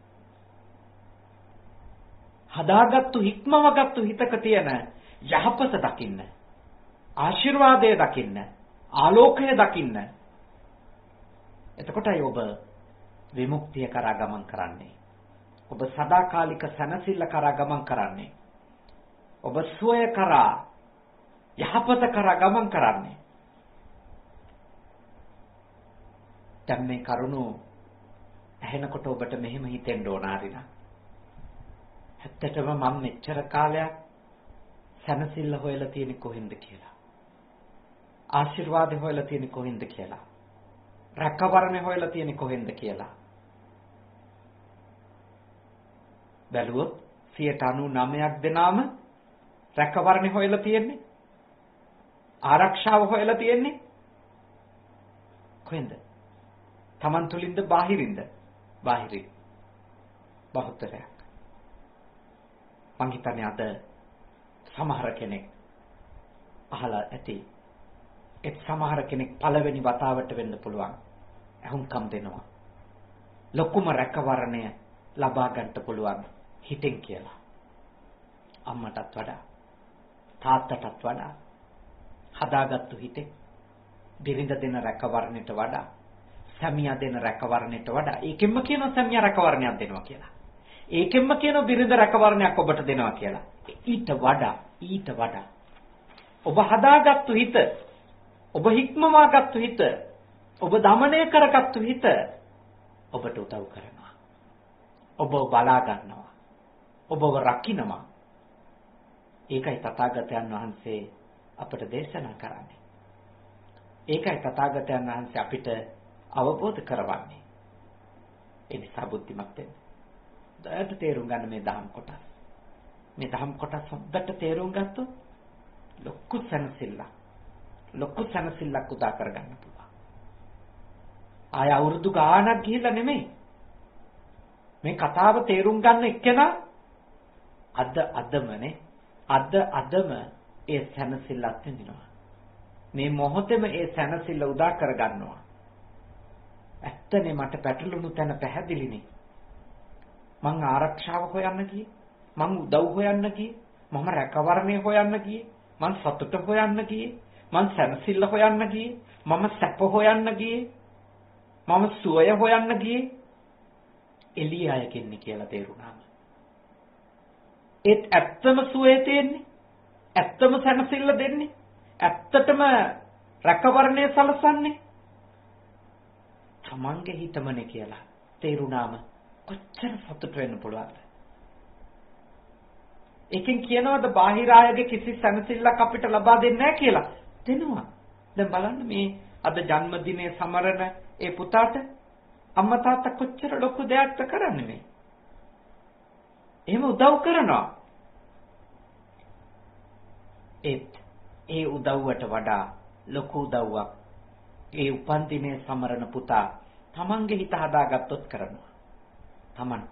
හදාගත්තු හික්මවගත්තු හිතක තියෙන යහපත දකින්න. ආශිර්වාදය දකින්න. ආලෝකය දකින්න. එතකොටයි ඔබ විමුක්තිය කරා ගමන් කරන්නේ. ඔබ සදාකාලික සැනසෙල්ල කරා ගමන් කරන්නේ. ඔබ සුවය කරා, යහපත කරා ගමන් කරන්නේ. දැන් මේ කරුණු ඇහෙනකොට ඔබට මෙහෙම හිතෙන්න ඕන හරිද? ඇත්තටම මම මෙච්චර කාලයක් සැනසෙල්ල හොයලා තියෙන්නේ කොහෙන්ද කියලා. ආශිර්වාද හොයලා තියෙන්නේ කොහෙන්ද කියලා. රැකවරණය හොයලා තියෙන්නේ කොහෙන්ද කියලා. බැලුවොත් සියයට අනූ නවයක් දෙනාම රැකවරණය හොයලා තියෙන්නේ, ආරක්ෂාව හොයලා තියෙන්නේ කොහෙන්ද? Taman තුලින්ද බාහිරින්ද? බාහිරින්. බහුතරයක්. මං හිතන්නේ අද සමහර කෙනෙක් අහලා ඇති. එත් සමහර කෙනෙක් පළවෙනි වතාවට වෙන්න පුළුවන් අහුම්කම් දෙනවා. ලොකුම රැකවරණය ලබා ගන්නට පුළුවන් හිතෙන් කියලා. අම්මටත් වඩා, තාත්තටත් වඩා හදාගත්තු හිතේ බිරිඳ දෙන රැකවරණයට වඩා, සැමියා දෙන රැකවරණයට වඩා, ඒකෙන්ම කියනවා සැමියා රැකවරණයක් දෙනවා කියලා. ඒකෙන්ම කියනවා බිරිඳ රැකවරණයක් ඔබට දෙනවා කියලා. ඊට වඩා, ඊට වඩා ඔබ හදාගත්තු හිත, ඔබ හික්මවාගත්තු හිත, ඔබ දමනය කරගත්තු හිත ඔබට උදව් කරනවා. ඔබ බලා ගන්නවා. ඔබව රකින්නවා. ඒකයි තථාගතයන් වහන්සේ අපට දේශනා කරන්නේ. ඒකයි තථාගතයන් වහන්සේ අපිට අවබෝධ කරවන්නේ. ඒ නිසා බුද්ධිමත් වෙන්න. දයට තේරුම් ගන්න මේ දහම් කොටස්. මේ දහම් කොටස් හොද්දට තේරුම් ගත්තොත් ලොකු සැනසෙල්ල, ලොකු සැනසෙල්ලක් උදා කරගන්න පුළුවන්. ආය අවුරුදු ගාණක් ගිහිල්ලා නෙමෙයි. මේ කතාව තේරුම් ගන්න එක්කෙනා අද අදමනේ අද අදම ඒ සැනසෙල්ලත් විඳිනවා. මේ මොහොතේම ඒ සැනසෙල්ල උදා කර ගන්නවා. ඇත්තනේ මට පැටළුණු තැන පැහැදිලිනේ. මං ආරක්ෂාව හොයන්න ගියේ. මං උදව් හොයන්න ගියේ. මම රැකවරණය හොයන්න ගියේ. මං සතුට හොයන්න ගියේ. මං සැනසෙල්ල හොයන්න ගියේ. මම සැප හොයන්න ගියේ. මම සුවය හොයන්න ගියේ. එළිය අය කෙන්නේ කියලා තේරුණාම. ඒත් ඇත්තම සුවය තියෙන්නේ. ඇත්තම සැනසෙල්ල දෙන්නේ. ඇත්තටම රැකවරණය සලසන්නේ තමන්ගේ හිතමනේ කියලා තේරුණාම කොච්චර සතුට වෙන්න පුළුවන්ද? එකෙන් කියනවාද බාහිර අයගේ කිසි සැනසෙල්ලක් අපිට ලබා දෙන්නේ නැහැ කියලා? දෙනවා. දැන් බලන්න මේ අද ජන්මදිනයේ සමරන ඒ පුතාට අම්මා තාත්තා කොච්චර ලොකු දෙයක් කරන්නේ මේ. එහෙම උදව් කරනවා. ඒත් ඒ උදව්වට වඩා ලොකු උදව්වක් ඒ උපන් දිනේ සමරන පුතා තමන්ගේ හිත හදාගත්තොත් කරනවා. තමන්ට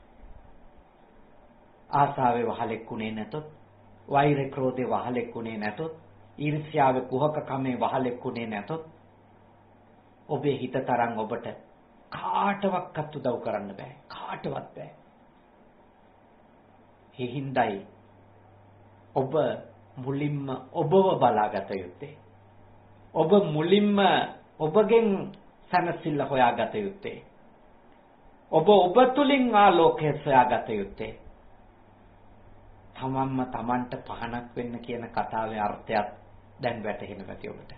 ආසාවේ වහලෙක්ුනේ නැතොත්, වෛර ක්‍රෝධේ වහලෙක්ුනේ නැතොත්, ඊර්ෂ්‍යාවේ කුහකකමේ වහලෙක්ුනේ නැතොත් ඔබේ හිත තරම් ඔබට කාටවත් උදව් කරන්න බෑ. කාටවත් බෑ. ඒ හිඳයි ඔබ මුලින්ම ඔබව බලාගත යුත්තේ. ඔබ මුලින්ම ඔබගෙන් සැනසෙල්ල හොයාගත යුත්තේ. ඔබ ඔබ තුලින් ආලෝකය සොයාගත යුත්තේ. තමන්ම තමන්ට පහනක් වෙන්න කියන කතාවේ අර්ථයත් දැන් වැටහෙන පැති ඔබට.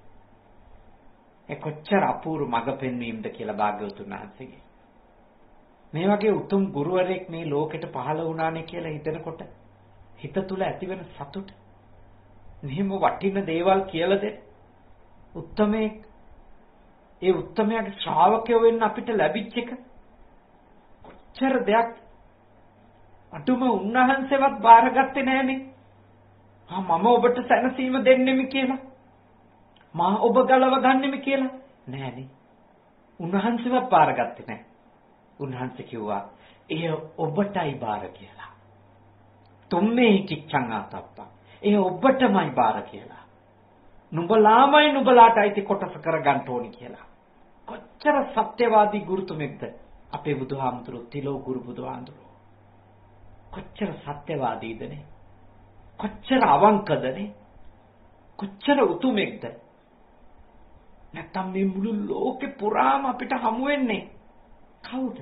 ඒ කොච්චර අපූර්ව මඟ පෙන්වීමද කියලා භාග්‍යවතුන් වහන්සේගේ. මේ වගේ උතුම් ගුරුවරයෙක් මේ ලෝකෙට පහළ වුණානේ කියලා හිතනකොට හිත තුල ඇතිවෙන සතුට. මෙහෙම වටින දේවල් කියලා දෙන්න. උත්තමයේ ඒ උත්තමයාගේ ශ්‍රාවකයෝ වෙන්න අපිට ලැබිච්ච එක කොච්චර දෙයක්. අටුම උන්වහන්සේවත් බාරගත්තේ නැහනේ. ආ මම ඔබට සැනසීම දෙන්නෙමි කියලා. මා ඔබ ගලව ගන්නෙමි කියලා නෑනේ. උන්වහන්සේවත් බාරගත්තේ නැහැ. උන්වහන්සේ කිව්වා එය ඔබටයි බාර කියලා. තුම්මේ කිච්ඡං ආතප්පා. එය ඔබටමයි බාර කියලා. නුඹලාමයි නුඹලාට අයිති කොටස කරගන්න ඕනි කියලා. කොච්චර සත්‍යවාදී ගුරුතුමෙක්ද අපේ බුදුහාමුදුරුවෝ තිලෝ ගුරු බුදුහාමුදුරුවෝ. කොච්චර සත්‍යවාදීදනේ. කොච්චර අවංකදනේ. කොච්චර උතුමෙක්ද. නැත්තම් මේ මුළු ලෝකෙ පුරාම අපිට හමු වෙන්නේ කවුද?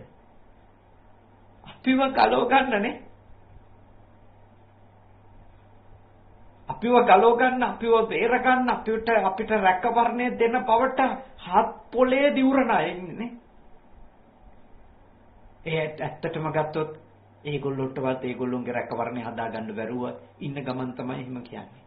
අපිව ගලව ගන්නනේ. අපිව ගලව ගන්න, අපිව බේර ගන්න, අපිට අපිට රැකවරණය දෙන බවට හත් පොලේ දිවුරන අය ඉන්නේ. ඒ ඇත්තටම ගත්තොත් ඒගොල්ලොන්ටවත් ඒගොල්ලොන්ගේ රැකවරණය හදාගන්න බැරුව ඉන්න ගමන් තමයි එහෙම කියන්නේ.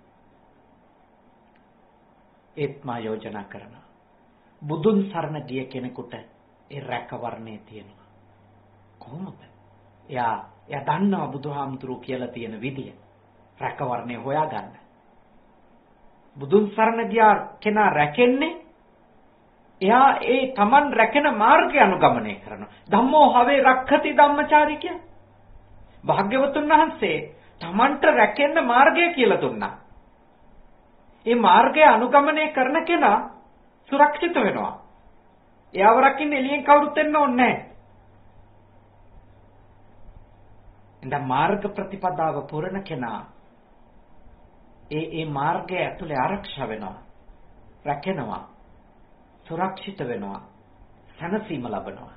ඒත් මා යෝජනා කරනවා බුදුන් සරණ ගිය කෙනෙකුට ඒ රැකවරණය තියෙනවා. කොහොමද? එයා එයා දන්නවා බුදුහාමුදුරුවෝ කියලා තියෙන විදිය. රැකවරණය හොයාගන්න. බුදුන් සරණ ගියා කෙනා රැකෙන්නේ එයා ඒ Taman රැකෙන මාර්ගය අනුගමනය කරනවා. ධම්මෝ හවේ රක්ඛති ධම්මචාරී කිය. භාග්‍යවතුන් වහන්සේ Tamanට රැකෙන්න මාර්ගය කියලා දුන්නා. ඒ මාර්ගය අනුගමනය කරන කෙනා සුරක්ෂිත වෙනවා. එයාව රකින්න එළියෙන් කවුරුත් එන්න ඕනේ නැහැ. එඳ මාර්ග ප්‍රතිපදාව පුරන කෙනා ඒ ඒ මාර්ගය ඇතුලේ ආරක්ෂා වෙනවා. රැකෙනවා. සුරක්ෂිත වෙනවා. සනසීම ලබනවා.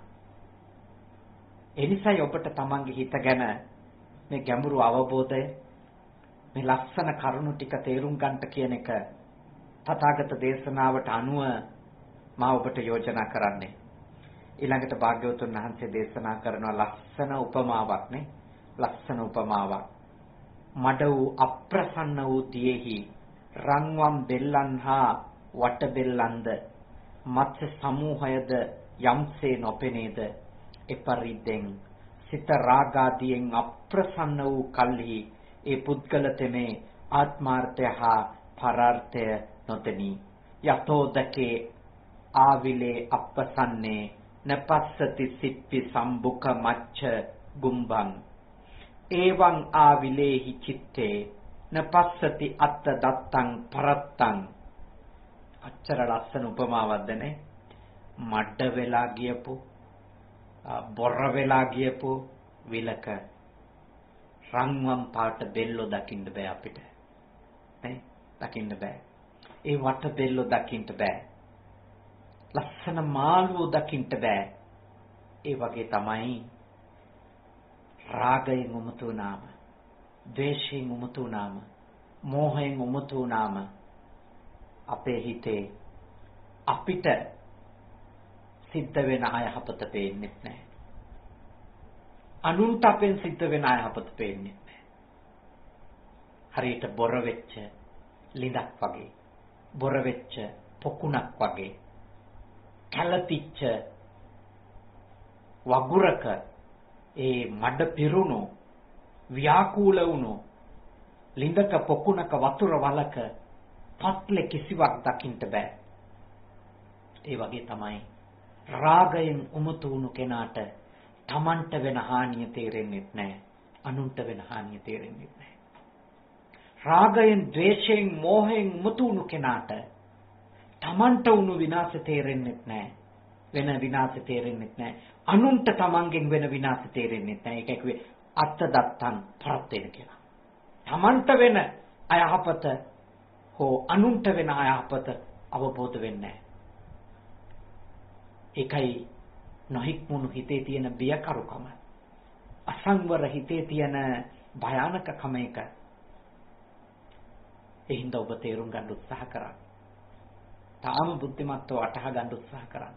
ඒ නිසායි ඔබට තමන්ගේ හිත ගැන මේ ගැඹුරු අවබෝධය, මේ ලස්සන කරුණු ටික තේරුම් ගන්නට කියන එක තථාගත දේශනාවට අනුව මා ඔබට යෝජනා කරන්නේ. ඊළඟට භාග්‍යවතුන් වහන්සේ දේශනා කරන ලස්සන උපමාවක් නේ. ලස්සන උපමාවක්. මඩ වූ අප්‍රසන්න වූ දියෙහි රන්වම් බෙල්ලන් හා වට බෙල්ලන්ද මත්ස්‍ය සමූහයද යම්සේ නොපෙනේද එපරිද්දෙන් සිත රාගාදියෙන් අප්‍රසන්න වූ කල්හි ඒ පුද්ගල තෙමේ ආත්මාර්ථය හා පරාර්ථය නොතෙනි. යතෝදකේ ආවිලේ අප්පසන්නේ නපස්සති සිප්පි සම්බුක මච්ච ගුම්බං එවං ආවිලේහි චිත්තේ නපස්සති අත්ත දත්තං පරත්තං. අච්චර ලස්සන උපමාවක්ද නේ. මඩ වෙලා ගියපු බොර වෙලා ගියපු විලක රන්වන් පාට බෙල්ලෝ දකින්න බෑ අපිට නේ දකින්න බෑ ඒ වට බෙල්ලෝ දකින්න බෑ ලස්සන මාළුවෝ දකින්න බෑ ඒ වගේ තමයි රාගයෙන් උමතු වුණාම ද්වේෂයෙන් උමතු වුණාම මෝහයෙන් උමතු වුණාම අපේ හිතේ අපිට සිද්ධ වෙන අයහපත පේන්නේ නැහැ. අනුන්ට අපෙන් සිද්ධ වෙන අයහපත පේන්නේ නැහැ. හරියට බොර වෙච්ච ලිඳක් වගේ, බොර වෙච්ච පොකුණක් වගේ, කැළපිච්ච වගුරක ඒ මඩ පිරුණු ව්‍යාකූල වුණු ලිඳක පොකුණක වතුර වලක පත්ලෙ කිසිවක් දකින්න බෑ. ඒ වගේ තමයි රාගයෙන් උමතු වුණු කෙනාට තමන්ට වෙන හානිය තේරෙන්නේ නැහැ. අනුන්ට වෙන හානිය තේරෙන්නේ නැහැ. රාගයෙන්, ද්වේෂයෙන්, මෝහයෙන් උමතු වුණු කෙනාට තමන්ට වුණු විනාශය තේරෙන්නේ නැහැ. වෙන විනාශය තේරෙන්නේ නැහැ. අනුන්ට තමන්ගෙන් වෙන විනාශය තේරෙන්නේ නැහැ. ඒක කිව්වේ අත්ත දත්තං ප්‍රත්‍යේන කියලා. තමන්ට වෙන අයහපත හෝ අනුන්ට වෙන අයහපත අවබෝධ වෙන්නේ නැහැ. ඒකයි නොහික්මුණු හිතේ තියෙන බියකරුකම, අසංවර හිතේ තියෙන භයානකකම එක. ඒ හින්දා ඔබ තේරුම් ගන්න උත්සාහ කරන්න. තාම බුද්ධිමත්ව අටහ ගන්න උත්සාහ කරන්න.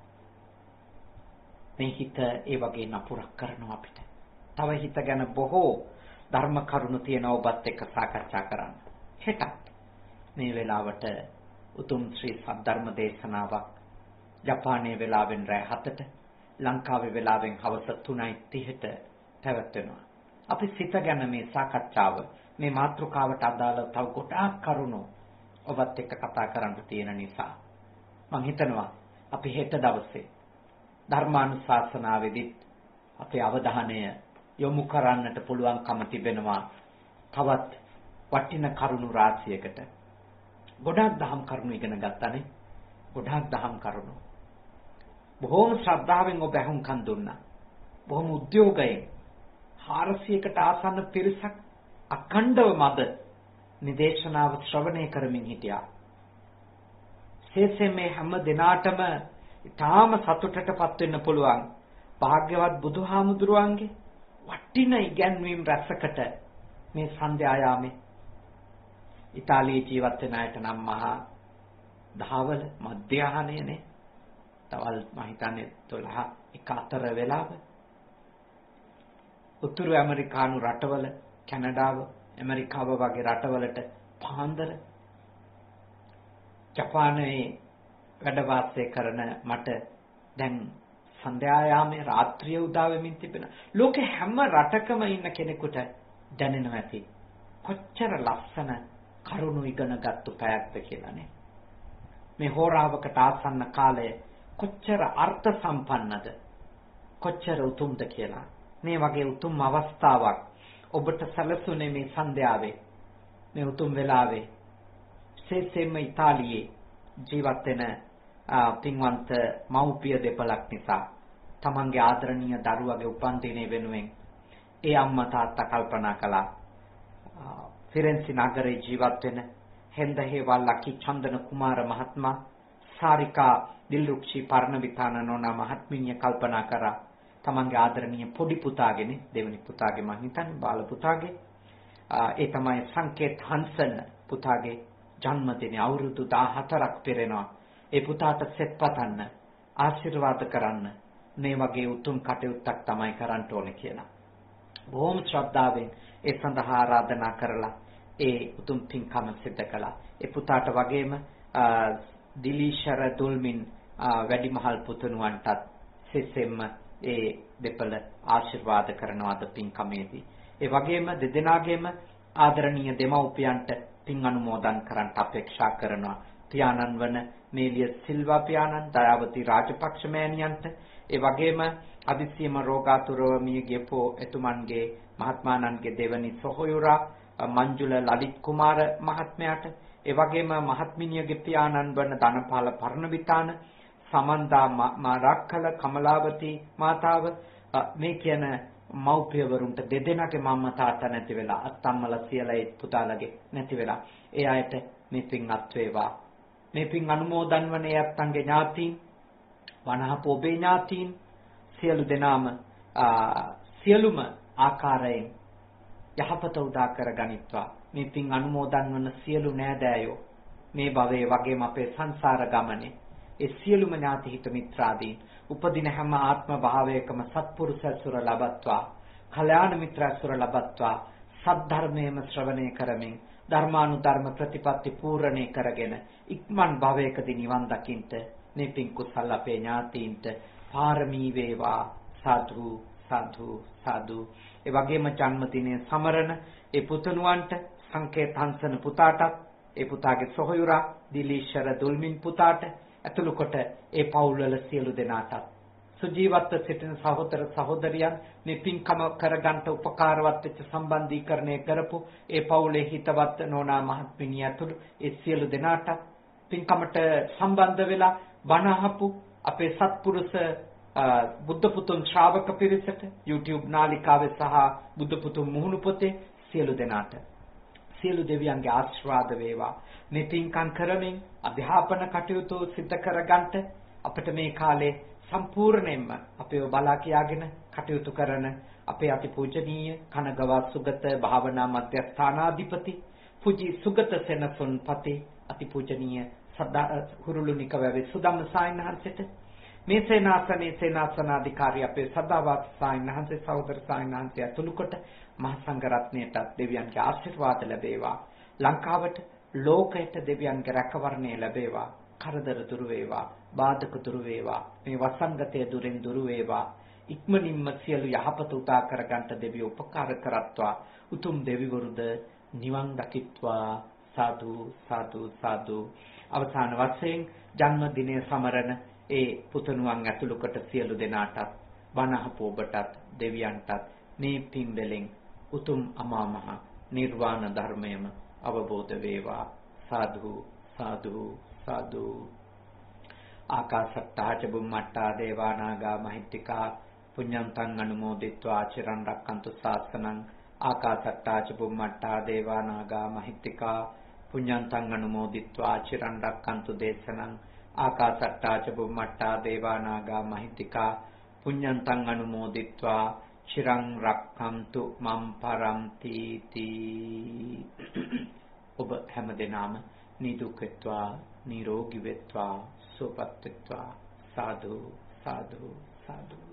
මේ හිත ඒ වගේ නපුරක් කරනවා අපිට. තව හිත ගැන බොහෝ ධර්ම කරුණු තියෙන ඔබත් එක්ක සාකච්ඡා කරන්න. හෙටත් මේ වෙලාවට උතුම් ශ්‍රී සද්ධර්ම දේශනාවක් ජපානයේ වෙලාවෙන් රෑ හතට ලංකාවේ වෙලාවෙන් හවස තුනයි තිහට පැවැත්වෙනවා. අපි සිත ගැන මේ සාකච්ඡාව මේ මාතෘකාවට අදාළ තව ගොඩාක් කරුණු ඔබත් එක්ක කතා කරන්න තියෙන නිසා මම හිතනවා අපි හෙට දවසේ ධර්මානුශාසනාවේදී අපේ අවධානය යොමු කරන්නට පුළුවන්කම තිබෙනවා තවත් වටින කරුණු රාශියකට. ගොඩාක් දහම් කරුණු ඉගෙන ගත්තානේ. ගොඩාක් දහම් කරුණු. බොහෝම ශ්‍රද්ධාවෙන් ඔබ අහුම්කන් දුන්නා. බොහොම උද්‍යෝගයෙන් හාරසියකට ආසන්න පිරිසක් අඛණ්ඩව මද නිදේශනාව ශ්‍රවණය කරමින් හිටියා. සේසෙ මේ හැම දිනාටම ඊටාම සතුටටපත් වෙන්න පුළුවන් භාග්‍යවත් බුදුහාමුදුරුවන්ගේ වටින ඉගැන්වීම් රැසකට මේ සන්ධ්‍යායාමේ ඉතාලියේ ජීවත් වෙන අයට නම් මහා දහවල මධ්‍යහනයනේ තවල් මම හිතන්නේ දොළහ එක අතර වෙලාව උතුරු ඇමරිකානු රටවල කැනඩාව ඇමරිකාව වගේ රටවලට පාන්දර ජපානයේ වැඩ වාසය කරන මට දැන් සන්ධ්‍යායාමේ රාත්‍රිය උදා වෙමින් තිබෙන ලෝකේ හැම රටකම ඉන්න කෙනෙකුට දැනෙනවා ඇති කොච්චර ලස්සන කරුණු ඉගෙන ගත්තු පැයක්ද කියලානේ. මේ හෝරාවකට ආසන්න කාලය කොච්චර අර්ථ සම්පන්නද කොච්චර උතුම්ද කියලා. මේ වගේ උතුම් අවස්ථාවක් ඔබට සැලසුනේ මේ සන්ධ්‍යාවේ මේ උතුම් වෙලාවේ සේසෙම ඉතාලියේ ජීවත් වෙන පින්වන්ත මව්පිය දෙපළක් නිසා තමන්ගේ ආදරණීය දරුවගේ උපන්දිනය වෙනුවෙන් ඒ අම්මා තාත්තා කල්පනා කළා ෆිරෙන්සි නගරයේ ජීවත් වෙන හෙන්දහේවල් ලකි චන්දන කුමාර මහත්මයා සාරිකා දිල්රුක්ෂි පර්ණවිතාන නෝනා මහත්මිය කල්පනා කරා තමන්ගේ ආදරණීය පොඩි පුතාගෙන දෙවෙනි පුතාගේ මං හිතන්නේ බාල පුතාගේ ඒ තමයි සංකේත් හන්සන් පුතාගේ ජන්මදිනය අවුරුදු දහහතරක් පෙරෙනවා. ඒ පුතාට සෙත් පතන්න ආශිර්වාද කරන්න මේ වගේ උතුම් කටයුත්තක් තමයි කරන්න ඕනේ කියලා. බොහොම ශ්‍රද්ධාවෙන් ඒ සඳහා ආරාධනා කරලා ඒ උතුම් පින්කම සිදු කළා. ඒ පුතාට වගේම දිලීෂර දුල්මින් වැඩිමහල් පුතුණුවන්ටත් සෙසෙම්ම ඒ දෙපළ ආශිර්වාද කරනවා අද පින්කමේදී. ඒ වගේම දෙදෙනාගේම ආදරණීය දෙමව්පියන්ට පින් අනුමෝදන් කරන්න අපේක්ෂා කරනවා. පියාණන් වන මේලිය සිල්වා පියාණන්, දයාවති රාජපක්ෂ මෑණියන්ට, ඒ වගේම අදිසියම රෝගාතුරව මිය ගියපෝ එතුමන්ගේ මහත්මාණන්ගේ දෙවනි සොහොයුරා මංජුල ලලිත් කුමාර මහත්මයාට, ඒ වගේම මහත්මිනියගේ පියාණන් වන ධනපාල පර්ණවිතාන, සමන්දා මාරක්කල කමලාවති මාතාව මේ කියන මව්පියවරුන්ට දෙදෙනාගේ මම්මා තාත්තා නැති වෙලා අත්තම්මල සියලයි පුතාලගේ නැති වෙලා ඒ අයට මේ පින් අත් වේවා. මේ පින් අනුමෝදන් වන යත්තන්ගේ ඥාතීන් වනහප ඔබේ ඥාතීන් සියලු දෙනාම සියලුම ආකාරයෙන් යහපත උදා කර ගනිත්වා. මේ පින් අනුමෝදන් වන සියලු නෑදෑයෝ මේ භවයේ වගේම අපේ සංසාර ගමනේ ඒ සියලුම ඥාති හිත මිත්‍රාදීන් උපදින හැම ආත්ම භාවයකම සත්පුරුෂ සුර ලබත්වා, කල්යාණ මිත්‍ර සුර ලබත්වා, සද්ධර්මයේම ශ්‍රවණය කරමින් ධර්මානුධර්ම ප්‍රතිපatti පූර්ණේ කරගෙන ඉක්මන් භවයකදී නිවන් දකින්ට මේ පින් කුසල අපේ ඥාතීන්ට පාරමී වේවා. සාදු සාදු සාදු. ඒ වගේම ජන්මදිනයේ සමරන ඒ පුතුණුවන්ට සංකේත හංසන පුතාටත් ඒ පුතාගේ සොහොයුරා දිලීෂර දුල්මින් පුතාට ඇතුළු කොට ඒ පවුල්වල සියලු දෙනාටත් සුජීවත්ව සිටින සහෝදර සහෝදරියන් මේ පින්කම කරගන්න උපකාරවත් වෙච්ච සම්බන්ධීකරණය කරපු ඒ පවුලේ හිතවත් නෝනා මහත්මිනිය ඇතුළු ඒ සියලු දෙනාට පින්කමට සම්බන්ධ වෙලා බණ අහපු අපේ සත්පුරුෂ බුද්ධ පුතුන් ශ්‍රාවක පිරිසට YouTube නාලිකාවේ සහ බුද්ධ පුතුන් මුහුණු පොතේ සියලු දෙනාට සියලු දෙවියන්ගේ ආශිර්වාද වේවා. මේ පින්කම් කරමින් අධ්‍යාපන කටයුතු සිදු කරගන්නට අපිට මේ කාලේ සම්පූර්ණයෙන්ම අපේව බලා කියාගෙන කටයුතු කරන අපේ අතිපූජනීය කනගවා සුගත භාවනා මධ්‍යස්ථානාධිපති පුජි සුගත සෙනසුන්පති අතිපූජනීය සදා හුරුළුනික වැවේ සුදම්ම සායනහන්සේට මේ සේනාසනේ සේනාසනාධිකාරී අපේ සදාවත් සායනහන්සේ සහෝදර සායනහන්සේ අතුළු කොට මහ සංඝ රත්නයට දෙවියන්ගේ ආශිර්වාද ලැබේවා. ලංකාවට ලෝකයට දෙවියන්ගේ රැකවරණය ලැබේවා. කරදර දුරු වේවා, බාධක දුරු වේවා, මේ වසංගතය දුරින් දුරු වේවා. ඉක්මනින්ම සියලු යහපත උදා කරගන්නට දෙවියෝ උපකාර කරත්වා. උතුම් දෙවිවරුද නිවන් දකිත්වා. සාදු සාදු සාදු. අවසාන වශයෙන් ජන්ම දිනය සමරන ඒ පුතුණුවන් ඇතුළු කොට සියලු දෙනාටත් බණහපු ඔබටත් දෙවියන්ටත් මේ පින් වලින් උතුම් අමා මහ නිර්වාණ ධර්මයම අවබෝධ වේවා. සාදු සාදු සාදු. ආකාශට්ටා ච බුම්මට්ටා දේවානාගා මහිත්‍තිකා පුඤ්ඤන්තං අනුමෝදිත්වා චිරන් රක්칸තු ශාසනං. ආකාශට්ටා ච බුම්මට්ටා දේවානාගා මහිත්‍තිකා පුඤ්ඤන්තං අනුමෝදිත්වා චිරන් රක්칸තු දේශනං. ආකාශට්ටා ච බුම්මට්ටා දේවානාගා මහිත්‍තිකා පුඤ්ඤන්තං අනුමෝදිත්වා චිරං රක්칸තු මම් පරන්ති තී. ඔබ හැමදෙනාම නිදුක් වෙත්වා, නිරෝගී වෙත්වා, සුවපත් වෙත්වා. සාදු සාදු සාදු.